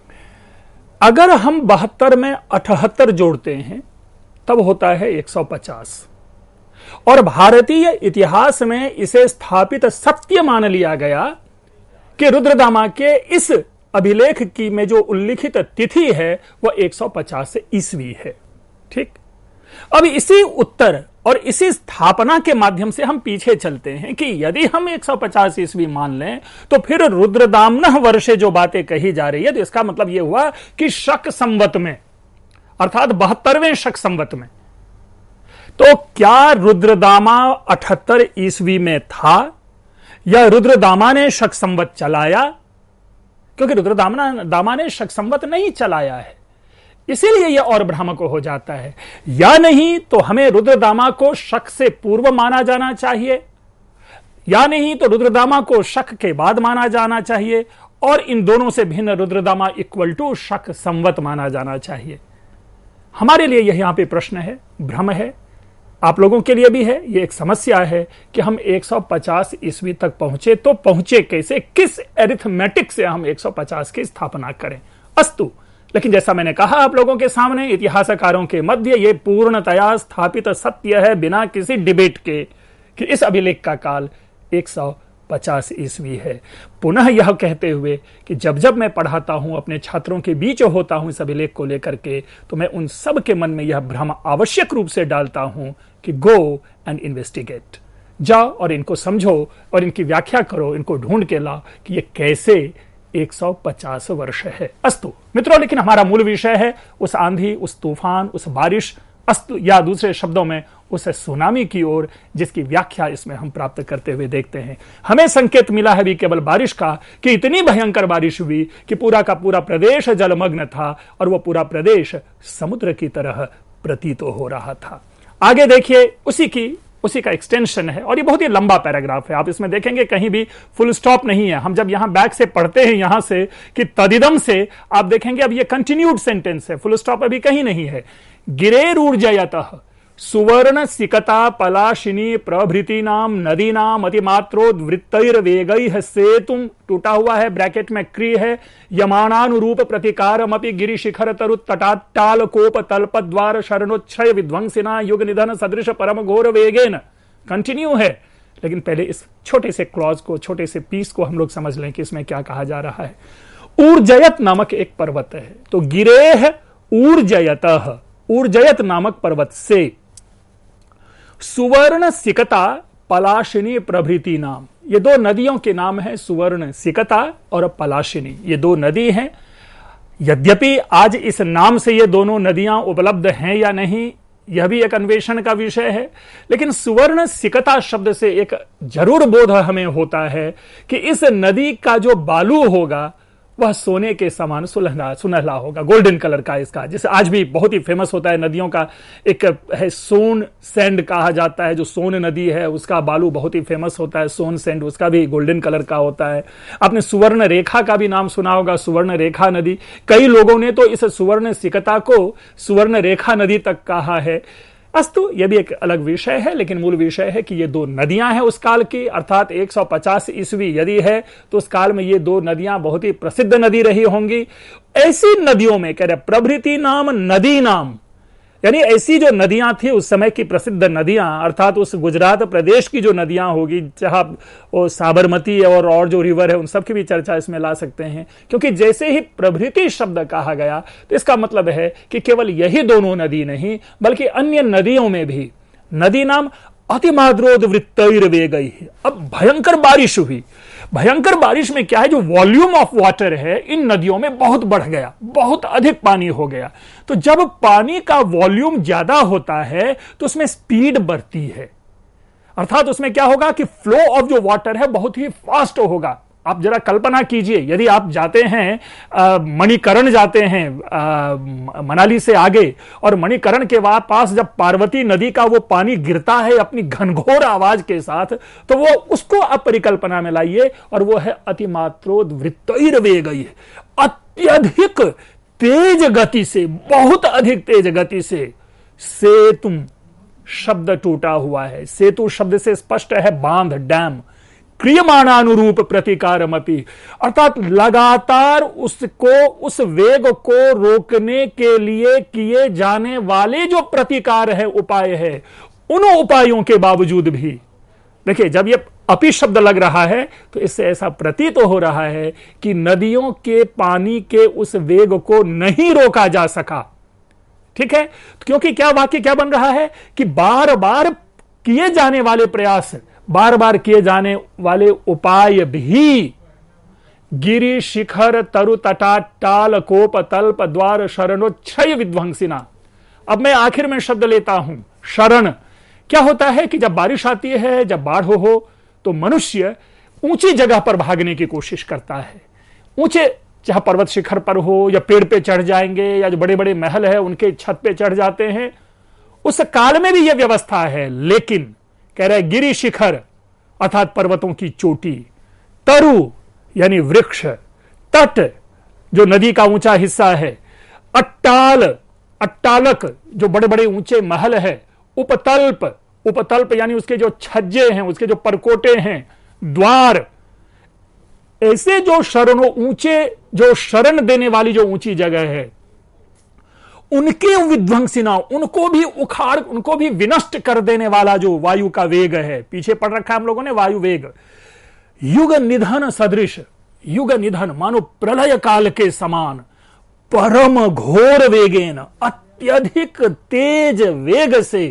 अगर हम बहत्तर में अठहत्तर जोड़ते हैं तब होता है एक सौ पचास, और भारतीय इतिहास में इसे स्थापित सत्य मान लिया गया कि रुद्रदामा के इस अभिलेख की में जो उल्लिखित तिथि है वह एक सौ पचास ईस्वी है। ठीक, अब इसी उत्तर और इसी स्थापना के माध्यम से हम पीछे चलते हैं कि यदि हम एक सौ पचास ईस्वी मान लें तो फिर रुद्रदामनः वर्षे जो बातें कही जा रही है, तो इसका मतलब यह हुआ कि शक संवत में, अर्थात बहत्तरवें शक संवत में, तो क्या रुद्रदामा अठहत्तर ईस्वी में था या रुद्रदामा ने शक संवत चलाया? क्योंकि रुद्रदामा दामा ने शक संवत नहीं चलाया है, इसीलिए यह और भ्रामक हो जाता है। या नहीं तो हमें रुद्रदामा को शक से पूर्व माना जाना चाहिए, या नहीं तो रुद्रदामा को शक के बाद माना जाना चाहिए, और इन दोनों से भिन्न रुद्रदामा इक्वल टू शक संवत माना जाना चाहिए। हमारे लिए यह यहां पे प्रश्न है, भ्रम है, आप लोगों के लिए भी है। यह एक समस्या है कि हम एक सौ पचास ईस्वी तक पहुंचे तो पहुंचे कैसे, किस एरिथमेटिक से हम एक सौ पचास की स्थापना करें। अस्तु, लेकिन जैसा मैंने कहा आप लोगों के सामने, इतिहासकारों के मध्य यह पूर्णतया स्थापित सत्य है बिना किसी डिबेट के कि इस अभिलेख का काल एक सौ पचास ईस्वी है। पुनः यह कहते हुए कि जब जब मैं पढ़ाता हूं, अपने छात्रों के बीच होता हूं इस अभिलेख को लेकर के, तो मैं उन सब के मन में यह भ्रम आवश्यक रूप से डालता हूं कि गो एंड इन्वेस्टिगेट, जाओ और इनको समझो और इनकी व्याख्या करो, इनको ढूंढ के लाओ कि ये कैसे एक सौ पचास वर्ष है। अस्तु मित्रों, लेकिन हमारा मूल विषय है उस आंधी, उस तूफान, उस बारिश, अस्तु या दूसरे शब्दों में उस सुनामी की ओर, जिसकी व्याख्या इसमें हम प्राप्त करते हुए देखते हैं। हमें संकेत मिला है भी केवल बारिश का कि इतनी भयंकर बारिश हुई कि पूरा का पूरा प्रदेश जलमग्न था और वह पूरा प्रदेश समुद्र की तरह प्रतीत हो रहा था। आगे देखिए, उसी की उसी का एक्सटेंशन है और ये बहुत ही लंबा पैराग्राफ है। आप इसमें देखेंगे कहीं भी फुल स्टॉप नहीं है। हम जब यहां बैक से पढ़ते हैं यहां से कि तदिदम से, आप देखेंगे अब ये कंटिन्यूड सेंटेंस है, फुल स्टॉप अभी कहीं नहीं है। गिरेरूर्जयतः सुवर्ण सिकता पलाशिनी प्रभृतीनाम नदीनाम अतिमात्रोद्वृत्तैर्वेगैः सेतुम, टूटा हुआ है, ब्रैकेट में क्री है, यमानानुरूप प्रतिकारमपि गिरिशिखर तरुत्तटाट्टाल कोप तल्पद्वार शरणोच्छय विध्वंसिना युग निधन सदृश परम घोर वेगेन। कंटिन्यू है, लेकिन पहले इस छोटे से क्लॉज को, छोटे से पीस को हम लोग समझ लें कि इसमें क्या कहा जा रहा है। ऊर्जयत नामक एक पर्वत है, तो गिरेह ऊर्जयतः, ऊर्जयत नामक पर्वत से सुवर्ण सिकता पलाशिनी प्रभृति नाम, ये दो नदियों के नाम है, सुवर्ण सिकता और पलाशिनी, ये दो नदी हैं। यद्यपि आज इस नाम से ये दोनों नदियां उपलब्ध हैं या नहीं, यह भी एक अन्वेषण का विषय है, लेकिन सुवर्ण सिकता शब्द से एक जरूर बोध हमें होता है कि इस नदी का जो बालू होगा वह सोने के समान सुनहला सुनहला होगा, गोल्डन कलर का इसका, जैसे आज भी बहुत ही फेमस होता है नदियों का, एक है सोन सैंड कहा जाता है, जो सोन नदी है उसका बालू बहुत ही फेमस होता है, सोन सैंड, उसका भी गोल्डन कलर का होता है। आपने सुवर्ण रेखा का भी नाम सुना होगा, सुवर्ण रेखा नदी, कई लोगों ने तो इस सुवर्ण सिकता को सुवर्ण रेखा नदी तक कहा है। अस्तु, यह भी एक अलग विषय है, लेकिन मूल विषय है कि ये दो नदियां हैं उस काल की, अर्थात एक सौ पचास ईस्वी यदि है तो उस काल में ये दो नदियां बहुत ही प्रसिद्ध नदी रही होंगी। ऐसी नदियों में कह रहे प्रभृति नाम नदी नाम, यानी ऐसी जो नदियां थी उस समय की प्रसिद्ध नदियां, अर्थात उस गुजरात प्रदेश की जो नदियां होगी, जहां वो साबरमती और और जो रिवर है उन सब की भी चर्चा इसमें ला सकते हैं, क्योंकि जैसे ही प्रभृति शब्द कहा गया तो इसका मतलब है कि केवल यही दोनों नदी नहीं बल्कि अन्य नदियों में भी नदी नाम अतिमात्रोद्वृत्तैर्वेगैः। अब भयंकर बारिश हुई, भयंकर बारिश में क्या है, जो वॉल्यूम ऑफ वाटर है इन नदियों में बहुत बढ़ गया, बहुत अधिक पानी हो गया। तो जब पानी का वॉल्यूम ज्यादा होता है तो उसमें स्पीड बढ़ती है, अर्थात उसमें क्या होगा कि फ्लो ऑफ जो वाटर है बहुत ही फास्ट होगा। आप जरा कल्पना कीजिए, यदि आप जाते हैं मणिकरण जाते हैं आ, मनाली से आगे, और मणिकरण के पास जब पार्वती नदी का वो पानी गिरता है अपनी घनघोर आवाज के साथ, तो वो उसको आप परिकल्पना में लाइए, और वो है अतिमात्रोद्वृत्तैर्वेगैः, अत्यधिक तेज गति से, बहुत अधिक तेज गति से सेतुम शब्द टूटा हुआ है। सेतु शब्द से स्पष्ट है बांध, डैम। क्रियमाणानुरूप प्रतिकारमपि, अर्थात लगातार उसको, उस वेग को रोकने के लिए किए जाने वाले जो प्रतिकार है, उपाय है, उन उपायों के बावजूद भी देखिए, जब ये अपि शब्द लग रहा है तो इससे ऐसा प्रतीत तो हो रहा है कि नदियों के पानी के उस वेग को नहीं रोका जा सका। ठीक है, क्योंकि क्या वाक्य क्या बन रहा है कि बार बार किए जाने वाले प्रयास, बार बार किए जाने वाले उपाय भी गिरि शिखर तरु तटाटाल कोप तल्प द्वार शरणोच्छय विध्वंसिना। अब मैं आखिर में शब्द लेता हूं शरण, क्या होता है कि जब बारिश आती है, जब बाढ़ हो, हो तो मनुष्य ऊंची जगह पर भागने की कोशिश करता है। ऊंचे, चाहे पर्वत शिखर पर हो या पेड़ पे चढ़ जाएंगे, या जो बड़े बड़े महल है उनके छत पे चढ़ जाते हैं। उस काल में भी यह व्यवस्था है, लेकिन कह रहे गिरि शिखर अर्थात पर्वतों की चोटी, तरु यानी वृक्ष, तट जो नदी का ऊंचा हिस्सा है, अट्टाल अट्टालक जो बड़े बड़े ऊंचे महल है, उपतल्प उपतल्प यानी उसके जो छज्जे हैं, उसके जो परकोटे हैं, द्वार, ऐसे जो शरणों ऊंचे, जो शरण देने वाली जो ऊंची जगह है, उनके विध्वंसिना, उनको भी उखाड़, उनको भी विनष्ट कर देने वाला जो वायु का वेग है। पीछे पढ़ रखा है हम लोगों ने वायु वेग। युग निधन सदृश, युग निधन मानो प्रलय काल के समान, परम घोर वेगेन, अत्यधिक तेज वेग से।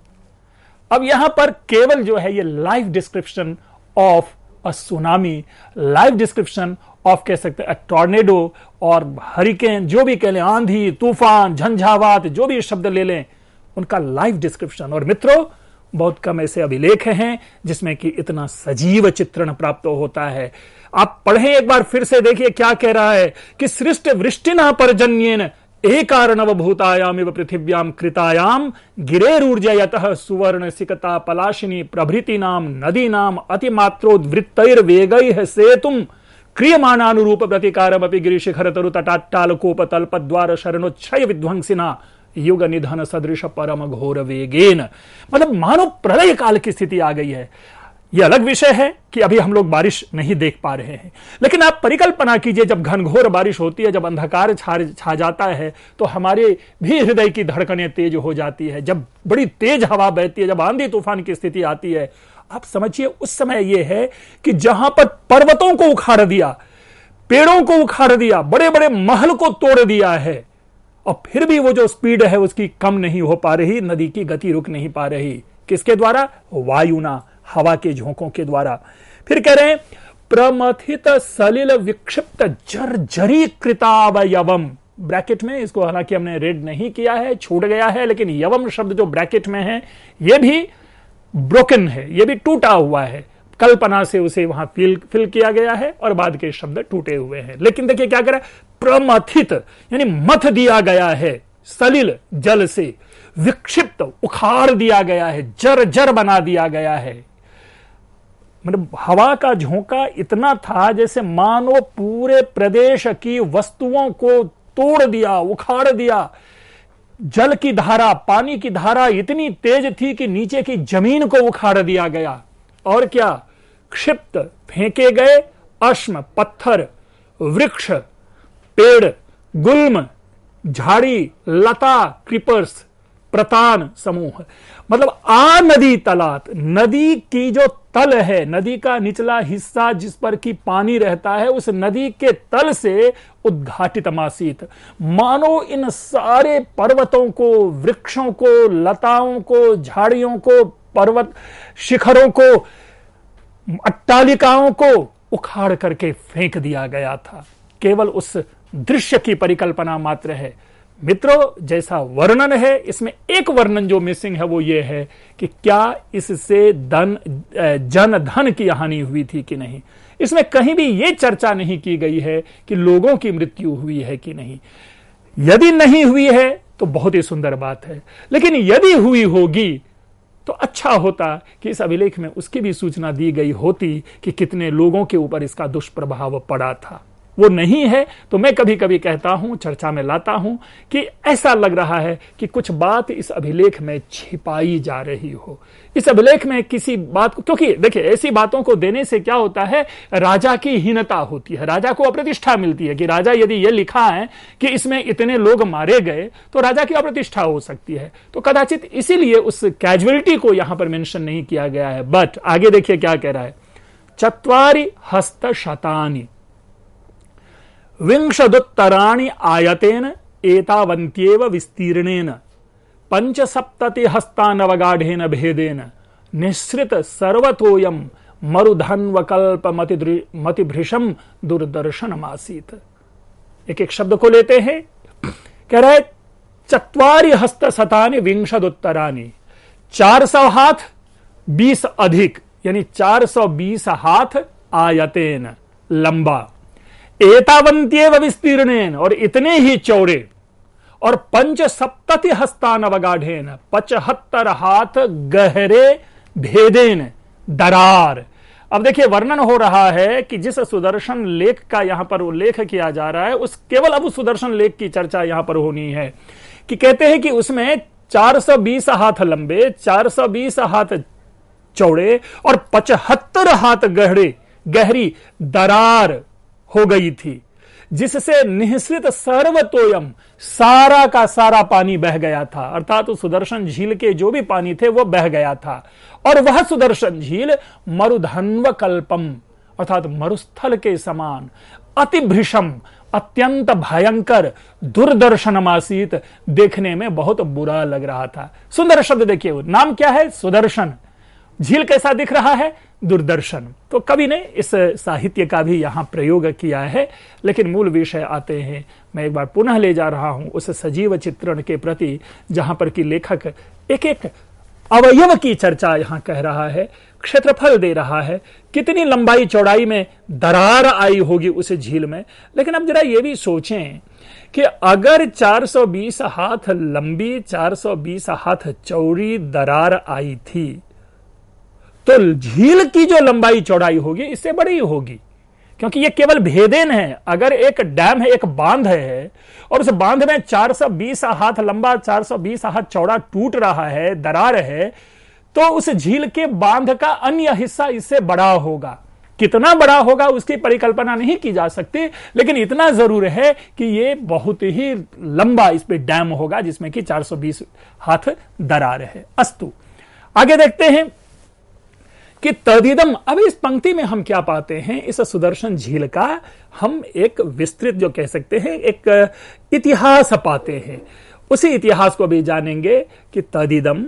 अब यहां पर केवल जो है ये live description of a tsunami, live description of कह सकते हैं टॉर्नेडो और हरिकेन, जो भी कह लें, आंधी, तूफान, झंझावात, जो भी शब्द ले लें, उनका लाइव डिस्क्रिप्शन। और मित्रों, बहुत कम ऐसे अभिलेख हैं जिसमें कि इतना सजीव चित्रण प्राप्त होता है। आप पढ़ें एक बार फिर से, देखिए क्या कह रहा है कि सृष्ट वृष्टिना पर्जन्येन एकार्णव भूतायाम पृथिव्याम कृतायाम गिरेरूर्जयतः सुवर्ण सिकता पलाशिनी प्रभृति नाम नदी नाम अतिमात्रोद्वृत्तैर वेगैः सेतुम क्रियमाणानुरूप प्रतिकारमपि गिरिशिखर तरु तटाट्टालकोपतल्प द्वार शरणोच्छय विध्वंसिना युग निधन सदृश परम घोर वेगेन। मतलब मानो प्रलय काल की स्थिति आ गई है। यह अलग विषय है कि अभी हम लोग बारिश नहीं देख पा रहे हैं, लेकिन आप परिकल्पना कीजिए, जब घनघोर बारिश होती है, जब अंधकार छा छा जाता है, तो हमारे भी हृदय की धड़कनें तेज हो जाती है। जब बड़ी तेज हवा बहती है, जब आंधी तूफान की स्थिति आती है, आप समझिए उस समय यह है कि जहां पर पर्वतों को उखाड़ दिया, पेड़ों को उखाड़ दिया, बड़े बड़े महल को तोड़ दिया है, और फिर भी वो जो स्पीड है उसकी कम नहीं हो पा रही, नदी की गति रुक नहीं पा रही। किसके द्वारा? वायुना, हवा के झोंकों के द्वारा। फिर कह रहे हैं प्रमथित सलिल विक्षिप्त जर्जरी कृतावयवम, ब्रैकेट में इसको हालांकि हमने रेड नहीं किया है, छूट गया है, लेकिन यवम शब्द जो ब्रैकेट में है यह भी ब्रोकन है, यह भी टूटा हुआ है। कल्पना से उसे वहां फिल फिल किया गया है और बाद के शब्द टूटे हुए हैं। लेकिन देखिए क्या कह रहा है, प्रमथित यानी मथ दिया गया है, सलिल जल से, विक्षिप्त उखाड़ दिया गया है, जर जर बना दिया गया है। मतलब हवा का झोंका इतना था जैसे मानो पूरे प्रदेश की वस्तुओं को तोड़ दिया, उखाड़ दिया। जल की धारा, पानी की धारा इतनी तेज थी कि नीचे की जमीन को उखाड़ दिया गया। और क्या? क्षिप्त फेंके गए अश्म, पत्थर, वृक्ष, पेड़, गुल्म, झाड़ी, लता, क्रीपर्स, प्रतान समूह। मतलब आ नदी तलात, नदी की जो तल है, नदी का निचला हिस्सा जिस पर की पानी रहता है, उस नदी के तल से उद्घाटित मासीत। मानो इन सारे पर्वतों को, वृक्षों को, लताओं को, झाड़ियों को, पर्वत शिखरों को, अट्टालिकाओं को उखाड़ करके फेंक दिया गया था। केवल उस दृश्य की परिकल्पना मात्र है। मित्रों, जैसा वर्णन है, इसमें एक वर्णन जो मिसिंग है वो ये है कि क्या इससे धन जन धन की हानि हुई थी कि नहीं। इसमें कहीं भी ये चर्चा नहीं की गई है कि लोगों की मृत्यु हुई है कि नहीं। यदि नहीं हुई है तो बहुत ही सुंदर बात है, लेकिन यदि हुई होगी तो अच्छा होता कि इस अभिलेख में उसकी भी सूचना दी गई होती कि कितने लोगों के ऊपर इसका दुष्प्रभाव पड़ा था। वो नहीं है तो मैं कभी कभी कहता हूं, चर्चा में लाता हूं कि ऐसा लग रहा है कि कुछ बात इस अभिलेख में छिपाई जा रही हो। इस अभिलेख में किसी बात को, क्योंकि देखिए ऐसी बातों को देने से क्या होता है, राजा की हीनता होती है, राजा को अप्रतिष्ठा मिलती है। कि राजा यदि ये लिखा है कि इसमें इतने लोग मारे गए तो राजा की अप्रतिष्ठा हो सकती है। तो कदाचित इसीलिए उस कैजुअलिटी को यहां पर मेंशन नहीं किया गया है। बट आगे देखिए क्या कह रहा है, चत्वारि हस्त शतानि विंशदुत्तराणि आयतेन एतावन्त्येव विस्तीर्णेन पंचसप्तति हस्तानवगाढ़ेन भेदेन निःसृत सर्वतोयम मरुधन्वकल्प मतिभृशम दुर्दर्शनमासीत। एक एक शब्द को लेते हैं। कह रहा है चत्वारि हस्त शतानि विंशदुत्तरानि, चार सौ हाथ बीस अधिक, यानी चार सौ बीस हाथ आयतेन लंबा, एतावंत्येव विस्तीर्णेन, और इतने ही चौड़े, और पंच सप्तति हस्तान अवगाढ़ेन, पचहत्तर हाथ गहरे भेदेन दरार। अब देखिए वर्णन हो रहा है कि जिस सुदर्शन लेख का यहां पर उल्लेख किया जा रहा है, उस केवल अब उस सुदर्शन लेख की चर्चा यहां पर होनी है, कि कहते हैं कि उसमें चार सौ बीस हाथ लंबे, चार सौ बीस हाथ चौड़े और पचहत्तर हाथ गहरे गहरी दरार हो गई थी, जिससे निःसृत सर्वतोयम, सारा का सारा पानी बह गया था। अर्थात उस सुदर्शन झील के जो भी पानी थे वो बह गया था, और वह सुदर्शन झील मरुधन्व कल्पम, अर्थात मरुस्थल के समान, अति भृशम, अत्यंत भयंकर, दुर्दर्शनमासीत, देखने में बहुत बुरा लग रहा था। सुंदर शब्द देखिए, वो नाम क्या है? सुदर्शन। झील कैसा दिख रहा है? दुर्दर्शन। तो कवि ने इस साहित्य का भी यहां प्रयोग किया है, लेकिन मूल विषय आते हैं, मैं एक बार पुनः ले जा रहा हूं उस सजीव चित्रण के प्रति, जहां पर कि लेखक एक एक अवयव की चर्चा यहां कह रहा है, क्षेत्रफल दे रहा है, कितनी लंबाई चौड़ाई में दरार आई होगी उस झील में। लेकिन अब जरा ये भी सोचें कि अगर चार सौ बीस हाथ लंबी, चार सौ बीस हाथ चौड़ी दरार आई थी, तो झील की जो लंबाई चौड़ाई होगी इससे बड़ी होगी, क्योंकि ये केवल भेदेन है। अगर एक डैम है, एक बांध है, और उस बांध में चार सौ बीस हाथ लंबा, चार सौ बीस हाथ चौड़ा टूट रहा है, दरार है, तो उस झील के बांध का अन्य हिस्सा इससे बड़ा होगा। कितना बड़ा होगा उसकी परिकल्पना नहीं की जा सकती, लेकिन इतना जरूर है कि ये बहुत ही लंबा इस पे डैम होगा, जिसमें कि चार सौ बीस हाथ दरार है। अस्तु, आगे देखते हैं कि तदिदम। अब इस पंक्ति में हम क्या पाते हैं? इस सुदर्शन झील का हम एक विस्तृत, जो कह सकते हैं, एक इतिहास पाते हैं। उसी इतिहास को भी जानेंगे कि तदिदम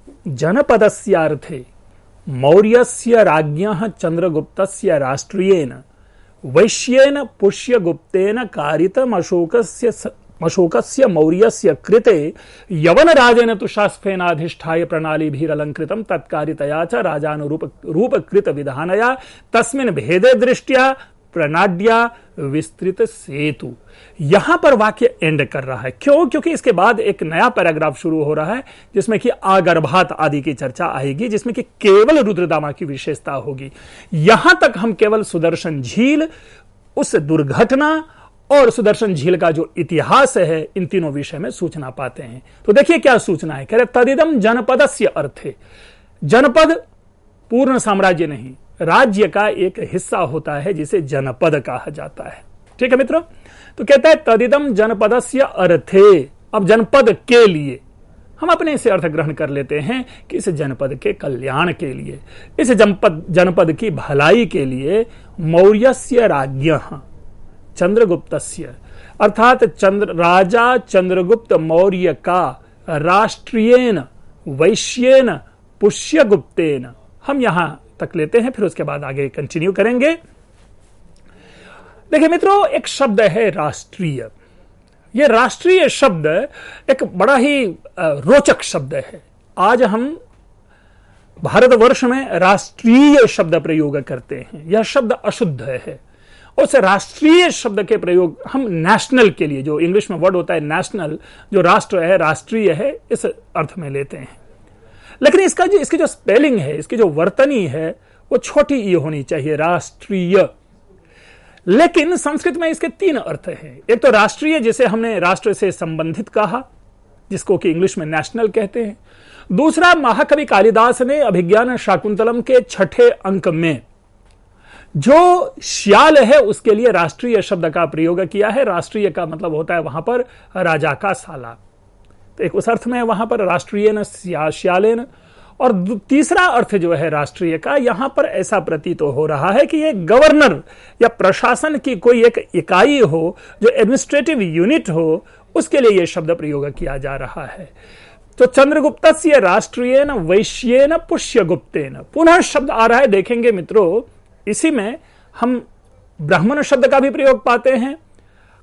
जनपदस्यार्थे मौर्यस्य राज्ञः चंद्रगुप्तस्य राष्ट्रियेन वैश्येन पुष्यगुप्तेन कारितम अशोकस्य अशोकस्य मौर्यस्य कृते यवनराजेन तुषास्फेनाधिष्ठाय प्रणालीभिरलंकृतं तत्कारितया च राजानुरूप रूपकृत विधानया तस्मिन् भेदे दृष्ट्या प्रणाड्या विस्तृत सेतु। यहां पर वाक्य एंड कर रहा है। क्यों? क्योंकि इसके बाद एक नया पैराग्राफ शुरू हो रहा है, जिसमें कि आगर्भात आदि की चर्चा आएगी, जिसमें कि केवल रुद्रदामा की विशेषता होगी। यहां तक हम केवल सुदर्शन झील, उस दुर्घटना और सुदर्शन झील का जो इतिहास है, इन तीनों विषय में सूचना पाते हैं। तो देखिए क्या सूचना है। कह रहे तदिदम जनपदस्य अर्थे। जनपद पूर्ण साम्राज्य नहीं, राज्य का एक हिस्सा होता है, जिसे जनपद कहा जाता है। ठीक है मित्रों, तो कहता है तदिदम जनपदस्य अर्थे। अब जनपद के लिए हम अपने से अर्थ ग्रहण कर लेते हैं कि इस जनपद के कल्याण के लिए, इस जनपद जनपद की भलाई के लिए मौर्यस्य राज्ञः चंद्रगुप्तस्य, अर्थात चंद्र राजा चंद्रगुप्त मौर्य का राष्ट्रीयेन वैश्येन पुष्यगुप्तेन, हम यहां तक लेते हैं, फिर उसके बाद आगे कंटिन्यू करेंगे। देखिए मित्रों, एक शब्द है राष्ट्रीय। यह राष्ट्रीय शब्द एक बड़ा ही रोचक शब्द है। आज हम भारतवर्ष में राष्ट्रीय शब्द प्रयोग करते हैं। यह शब्द अशुद्ध है। उस राष्ट्रीय शब्द के प्रयोग हम नेशनल के लिए, जो इंग्लिश में वर्ड होता है नेशनल, जो राष्ट्र है, राष्ट्रीय है, इस अर्थ में लेते हैं। लेकिन इसका जो इसकी जो स्पेलिंग है, इसकी जो वर्तनी है, वो छोटी ई होनी चाहिए, राष्ट्रीय। लेकिन संस्कृत में इसके तीन अर्थ हैं। एक तो राष्ट्रीय, जिसे हमने राष्ट्र से संबंधित कहा, जिसको कि इंग्लिश में नेशनल कहते हैं। दूसरा, महाकवि कालिदास ने अभिज्ञान शाकुंतलम के छठे अंक में जो श्याल है, उसके लिए राष्ट्रीय शब्द का प्रयोग किया है। राष्ट्रीय का मतलब होता है वहां पर राजा का साला, तो एक उस अर्थ में वहां पर राष्ट्रीय श्यालेन। और तीसरा अर्थ जो है राष्ट्रीय का, यहां पर ऐसा प्रतीत तो हो रहा है कि ये गवर्नर या प्रशासन की कोई एक इकाई हो, जो एडमिनिस्ट्रेटिव यूनिट हो, उसके लिए यह शब्द प्रयोग किया जा रहा है। तो चंद्रगुप्तस्य राष्ट्रीयेन वैश्येन पुष्यगुप्तेन, पुनः शब्द आ रहा है। देखेंगे मित्रों, इसी में हम ब्राह्मण शब्द का भी प्रयोग पाते हैं,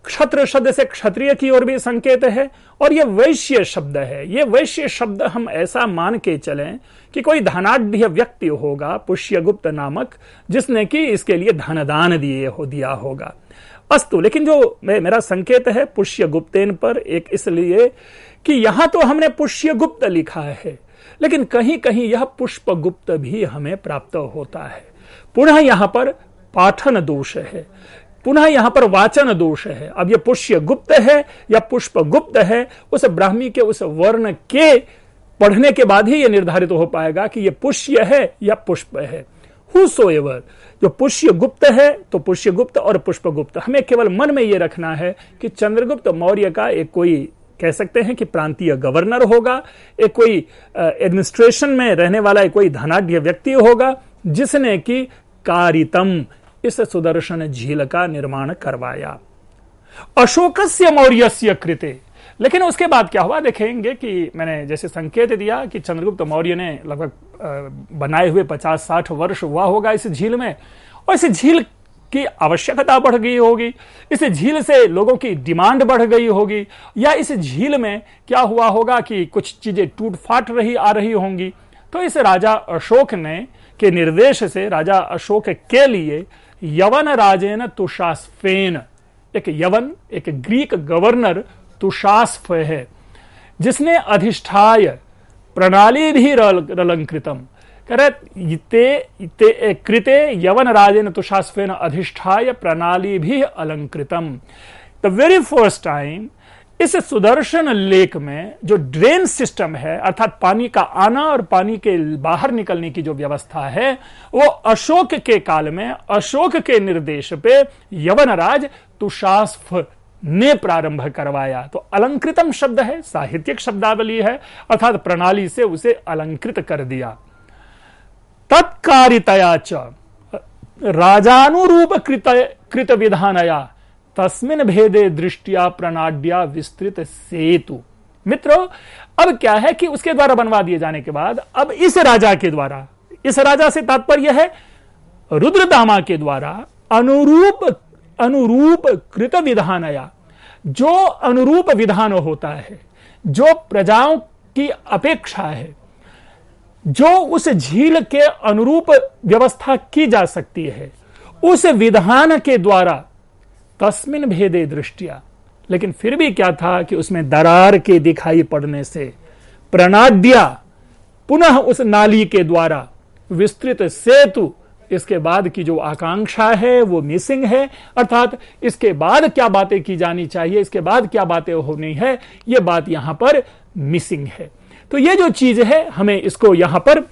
क्षत्र शब्द से क्षत्रिय की ओर भी संकेत है, और ये वैश्य शब्द है। ये वैश्य शब्द हम ऐसा मान के चलें कि कोई धनाढ्य व्यक्ति होगा पुष्यगुप्त नामक, जिसने कि इसके लिए धनदान दिए हो दिया होगा। अस्तु, लेकिन जो मेरा संकेत है पुष्यगुप्तेन पर, एक इसलिए कि यहां तो हमने पुष्यगुप्त लिखा है, लेकिन कहीं कहीं यह पुष्पगुप्त भी हमें प्राप्त होता है। पुनः यहां पर पाठन दोष है, पुनः यहां पर वाचन दोष है। अब यह पुष्यगुप्त है या पुष्पगुप्त है, उस ब्राह्मी के उस वर्ण के पढ़ने के बाद ही यह निर्धारित हो पाएगा कि यह पुष्य है या पुष्प है। Whosoever, जो पुष्यगुप्त है तो पुष्यगुप्त और पुष्पगुप्त, हमें केवल मन में यह रखना है कि चंद्रगुप्त मौर्य का एक कोई कह सकते हैं कि प्रांतीय गवर्नर होगा, एक कोई एडमिनिस्ट्रेशन में रहने वाला एक कोई धनाढ्य व्यक्ति होगा, जिसने कि कारितम, इस सुदर्शन झील का निर्माण करवाया। अशोकस्य मौर्यस्य कृते, लेकिन उसके बाद क्या हुआ देखेंगे कि मैंने जैसे संकेत दिया कि चंद्रगुप्त मौर्य ने लगभग बनाए हुए पचास साठ वर्ष हुआ होगा इस झील में, और इस झील की आवश्यकता बढ़ गई होगी, इस झील से लोगों की डिमांड बढ़ गई होगी, या इस झील में क्या हुआ होगा कि कुछ चीजें टूट फाट रही आ रही होंगी। तो इस राजा अशोक ने के निर्देश से राजा अशोक के लिए यवन राजेन तुषास्फेन, एक यवन एक ग्रीक गवर्नर तुषास्फ है, जिसने अधिष्ठाय प्रणाली भी रलंकृतम करे कृते यवन राजेन तुषास्फेन अधिष्ठाय प्रणाली भी अलंकृतम। द वेरी फर्स्ट टाइम इस सुदर्शन लेक में जो ड्रेन सिस्टम है, अर्थात पानी का आना और पानी के बाहर निकलने की जो व्यवस्था है, वो अशोक के काल में अशोक के निर्देश पे यवनराज तुषास्फ ने प्रारंभ करवाया। तो अलंकृतम शब्द है, साहित्यिक शब्दावली है, अर्थात प्रणाली से उसे अलंकृत कर दिया। तत्कारितया च राजानुरूप कृत कृत विधानया तस्मिन भेदे दृष्टिया प्रणाड्या विस्तृत सेतु। मित्रों, अब क्या है कि उसके द्वारा बनवा दिए जाने के बाद अब इस राजा के द्वारा, इस राजा से तात्पर्य है रुद्रदामा के द्वारा अनुरूप अनुरूप कृत विधानया, जो अनुरूप विधान होता है, जो प्रजाओं की अपेक्षा है, जो उस झील के अनुरूप व्यवस्था की जा सकती है, उस विधान के द्वारा तस्मिन भेदे दृष्टिया, लेकिन फिर भी क्या था कि उसमें दरार के दिखाई पड़ने से प्रणाड्या, पुनः उस नाली के द्वारा विस्तृत सेतु, इसके बाद की जो आकांक्षा है वो मिसिंग है, अर्थात इसके बाद क्या बातें की जानी चाहिए, इसके बाद क्या बातें होनी है, ये बात यहां पर मिसिंग है। तो ये जो चीज है, हमें इसको यहां पर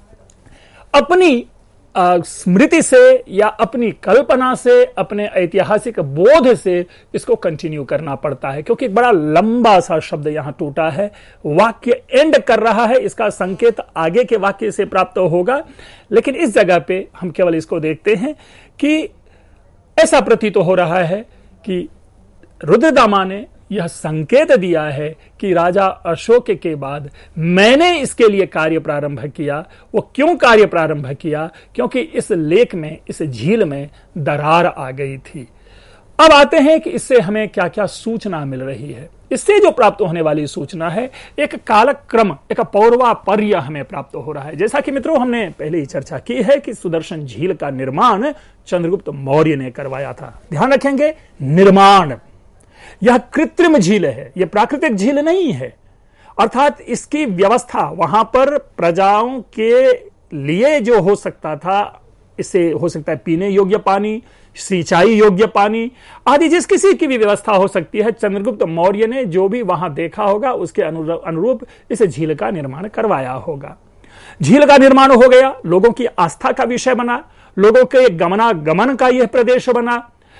अपनी आ, स्मृति से या अपनी कल्पना से, अपने ऐतिहासिक बोध से इसको कंटिन्यू करना पड़ता है, क्योंकि एक बड़ा लंबा सा शब्द यहां टूटा है, वाक्य एंड कर रहा है, इसका संकेत आगे के वाक्य से प्राप्त होगा। लेकिन इस जगह पे हम केवल इसको देखते हैं कि ऐसा प्रतीत हो रहा है कि रुद्रदामा ने यह संकेत दिया है कि राजा अशोक के बाद मैंने इसके लिए कार्य प्रारंभ किया। वो क्यों कार्य प्रारंभ किया? क्योंकि इस लेक में, इस झील में दरार आ गई थी। अब आते हैं कि इससे हमें क्या क्या सूचना मिल रही है। इससे जो प्राप्त होने वाली सूचना है, एक कालक्रम, एक पौर्वापर्य हमें प्राप्त हो रहा है। जैसा कि मित्रों हमने पहले ही चर्चा की है कि सुदर्शन झील का निर्माण चंद्रगुप्त मौर्य ने करवाया था। ध्यान रखेंगे, निर्माण, यह कृत्रिम झील है, यह प्राकृतिक झील नहीं है। अर्थात इसकी व्यवस्था वहां पर प्रजाओं के लिए जो हो सकता था, इससे हो सकता है पीने योग्य पानी, सिंचाई योग्य पानी आदि, जिस किसी की भी व्यवस्था हो सकती है, चंद्रगुप्त मौर्य ने जो भी वहां देखा होगा उसके अनुरूप इस झील का निर्माण करवाया होगा। झील का निर्माण हो गया, लोगों की आस्था का विषय बना, लोगों के गमनागमन का यह प्रदेश बना,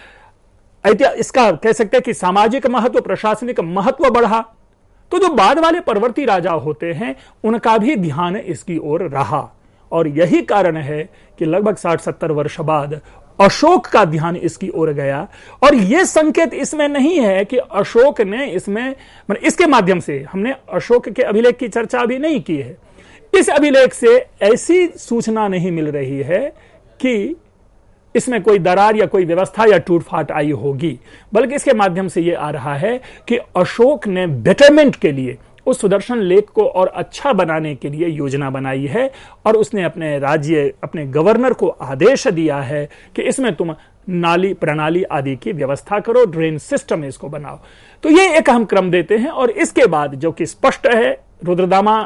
इसका कह सकते हैं कि सामाजिक महत्व, प्रशासनिक महत्व बढ़ा। तो जो बाद वाले परवर्ती राजा होते हैं उनका भी ध्यान इसकी ओर रहा, और यही कारण है कि लगभग साठ सत्तर वर्ष बाद अशोक का ध्यान इसकी ओर गया। और यह संकेत इसमें नहीं है कि अशोक ने इसमें, मतलब इसके माध्यम से हमने अशोक के अभिलेख की चर्चा अभी नहीं की है। इस अभिलेख से ऐसी सूचना नहीं मिल रही है कि इसमें कोई दरार या कोई व्यवस्था या टूट फाट आई होगी, बल्कि इसके माध्यम से यह आ रहा है कि अशोक ने बेटरमेंट के लिए उस सुदर्शन लेक को और अच्छा बनाने के लिए योजना बनाई है और उसने अपने राज्य अपने गवर्नर को आदेश दिया है कि इसमें तुम नाली प्रणाली आदि की व्यवस्था करो, ड्रेन सिस्टम इसको बनाओ। तो ये एक हम क्रम देते हैं और इसके बाद जो कि स्पष्ट है रुद्रदामा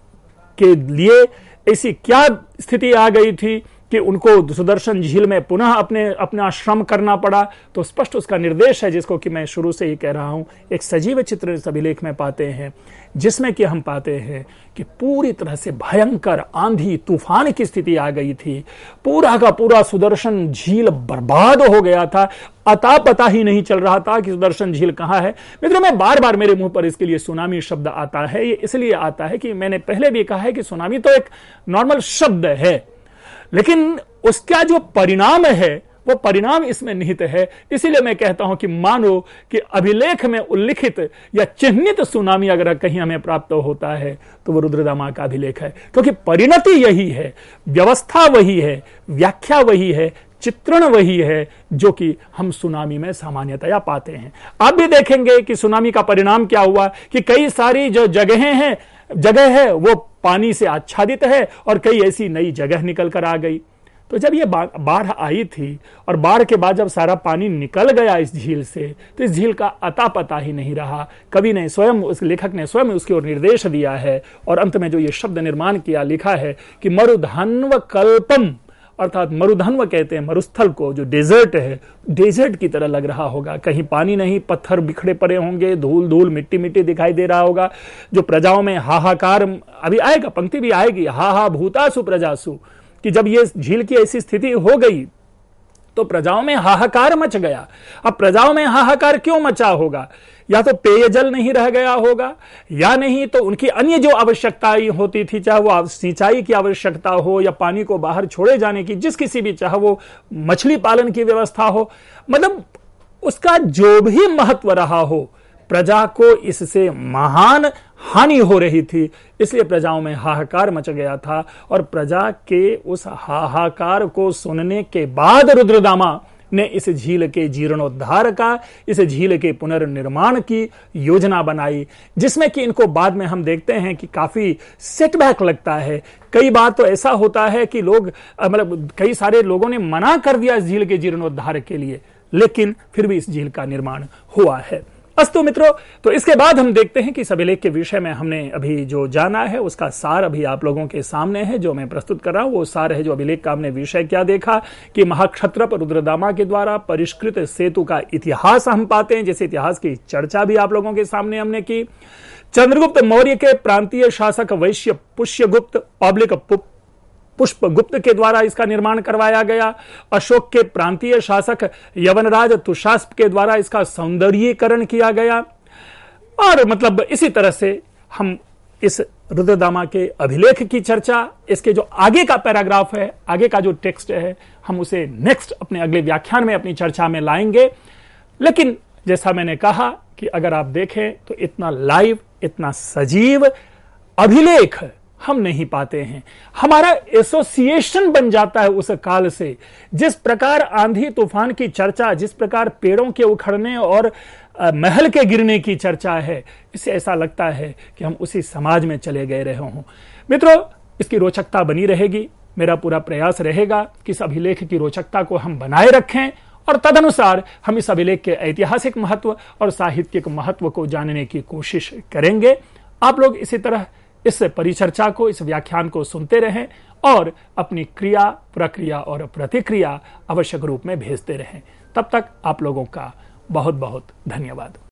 के लिए ऐसी क्या स्थिति आ गई थी कि उनको सुदर्शन झील में पुनः अपने अपना श्रम करना पड़ा, तो स्पष्ट उसका निर्देश है, जिसको कि मैं शुरू से ही कह रहा हूं, एक सजीव चित्र इस अभिलेख में पाते हैं, जिसमें कि हम पाते हैं कि पूरी तरह से भयंकर आंधी तूफान की स्थिति आ गई थी। पूरा का पूरा सुदर्शन झील बर्बाद हो गया था, अता पता ही नहीं चल रहा था कि सुदर्शन झील कहां है। मित्रों, मैं बार बार मेरे मुंह पर इसके लिए सुनामी शब्द आता है, ये इसलिए आता है कि मैंने पहले भी कहा है कि सुनामी तो एक नॉर्मल शब्द है, लेकिन उसका जो परिणाम है वो परिणाम इसमें निहित है। इसीलिए मैं कहता हूं कि मानो कि अभिलेख में उल्लिखित या चिन्हित सुनामी अगर कहीं हमें प्राप्त होता है तो वो रुद्रदामा का अभिलेख है, क्योंकि परिणति यही है, व्यवस्था वही है, व्याख्या वही है, चित्रण वही है जो कि हम सुनामी में सामान्यतया पाते हैं। आप भी देखेंगे कि सुनामी का परिणाम क्या हुआ कि कई सारी जो जगहें हैं जगह है वो पानी से आच्छादित है और कई ऐसी नई जगह निकल कर आ गई। तो जब ये बाढ़ आई थी और बाढ़ के बाद जब सारा पानी निकल गया इस झील से, तो इस झील का अता पता ही नहीं रहा। कवि ने स्वयं, उस लेखक ने स्वयं उसकी ओर निर्देश दिया है और अंत में जो ये शब्द निर्माण किया, लिखा है कि मरुधन्व कल्पम, अर्थात मरुधन्व कहते हैं मरुस्थल को, जो डेजर्ट है, डेजर्ट की तरह लग रहा होगा। कहीं पानी नहीं, पत्थर बिखरे पड़े होंगे, धूल धूल मिट्टी मिट्टी दिखाई दे रहा होगा। जो प्रजाओं में हाहाकार, अभी आएगा, पंक्ति भी आएगी, हा हा भूतासु प्रजासु, कि जब ये झील की ऐसी स्थिति हो गई तो प्रजाओं में हाहाकार मच गया। अब प्रजाओं में हाहाकार क्यों मचा होगा? या तो पेयजल नहीं रह गया होगा, या नहीं तो उनकी अन्य जो आवश्यकताएं होती थी, चाहे वो सिंचाई की आवश्यकता हो या पानी को बाहर छोड़े जाने की, जिस किसी भी, चाहे वो मछली पालन की व्यवस्था हो, मतलब उसका जो भी महत्व रहा हो, प्रजा को इससे महान हानि हो रही थी। इसलिए प्रजाओं में हाहाकार मच गया था और प्रजा के उस हाहाकार को सुनने के बाद रुद्रदामा ने इस झील के जीर्णोद्धार का, इस झील के पुनर्निर्माण की योजना बनाई, जिसमें कि इनको बाद में हम देखते हैं कि काफी सेटबैक लगता है। कई बार तो ऐसा होता है कि लोग, मतलब कई सारे लोगों ने मना कर दिया इस झील के जीर्णोद्धार के लिए, लेकिन फिर भी इस झील का निर्माण हुआ है। अस्तु मित्रों, तो इसके बाद हम देखते हैं कि इस अभिलेख के विषय में हमने अभी जो जाना है उसका सार अभी आप लोगों के सामने है, जो मैं प्रस्तुत कर रहा हूं वो सार है। जो अभिलेख का हमने विषय क्या देखा कि महाक्षत्रप रुद्रदामा के द्वारा परिष्कृत सेतु का इतिहास हम पाते हैं, जैसे इतिहास की चर्चा भी आप लोगों के सामने हमने की। चंद्रगुप्त मौर्य के प्रांतीय शासक वैश्य पुष्यगुप्त पब्लिक पुष्पगुप्त के द्वारा इसका निर्माण करवाया गया। अशोक के प्रांतीय शासक यवनराज तुषास्प के द्वारा इसका सौंदर्यीकरण किया गया। और मतलब इसी तरह से हम इस रुद्रदामा के अभिलेख की चर्चा, इसके जो आगे का पैराग्राफ है, आगे का जो टेक्स्ट है, हम उसे नेक्स्ट अपने अगले व्याख्यान में अपनी चर्चा में लाएंगे। लेकिन जैसा मैंने कहा कि अगर आप देखें तो इतना लाइव, इतना सजीव अभिलेख हम नहीं पाते हैं। हमारा एसोसिएशन बन जाता है उस काल से। जिस प्रकार आंधी तूफान की चर्चा, जिस प्रकार पेड़ों के उखड़ने और महल के गिरने की चर्चा है, इससे ऐसा लगता है कि हम उसी समाज में चले गए रहे हों। मित्रों, इसकी रोचकता बनी रहेगी। मेरा पूरा प्रयास रहेगा कि इस अभिलेख की रोचकता को हम बनाए रखें और तदनुसार हम इस अभिलेख के ऐतिहासिक महत्व और साहित्यिक महत्व को जानने की कोशिश करेंगे। आप लोग इसी तरह इस परिचर्चा को, इस व्याख्यान को सुनते रहें और अपनी क्रिया, प्रक्रिया और प्रतिक्रिया आवश्यक रूप में भेजते रहें। तब तक आप लोगों का बहुत बहुत धन्यवाद।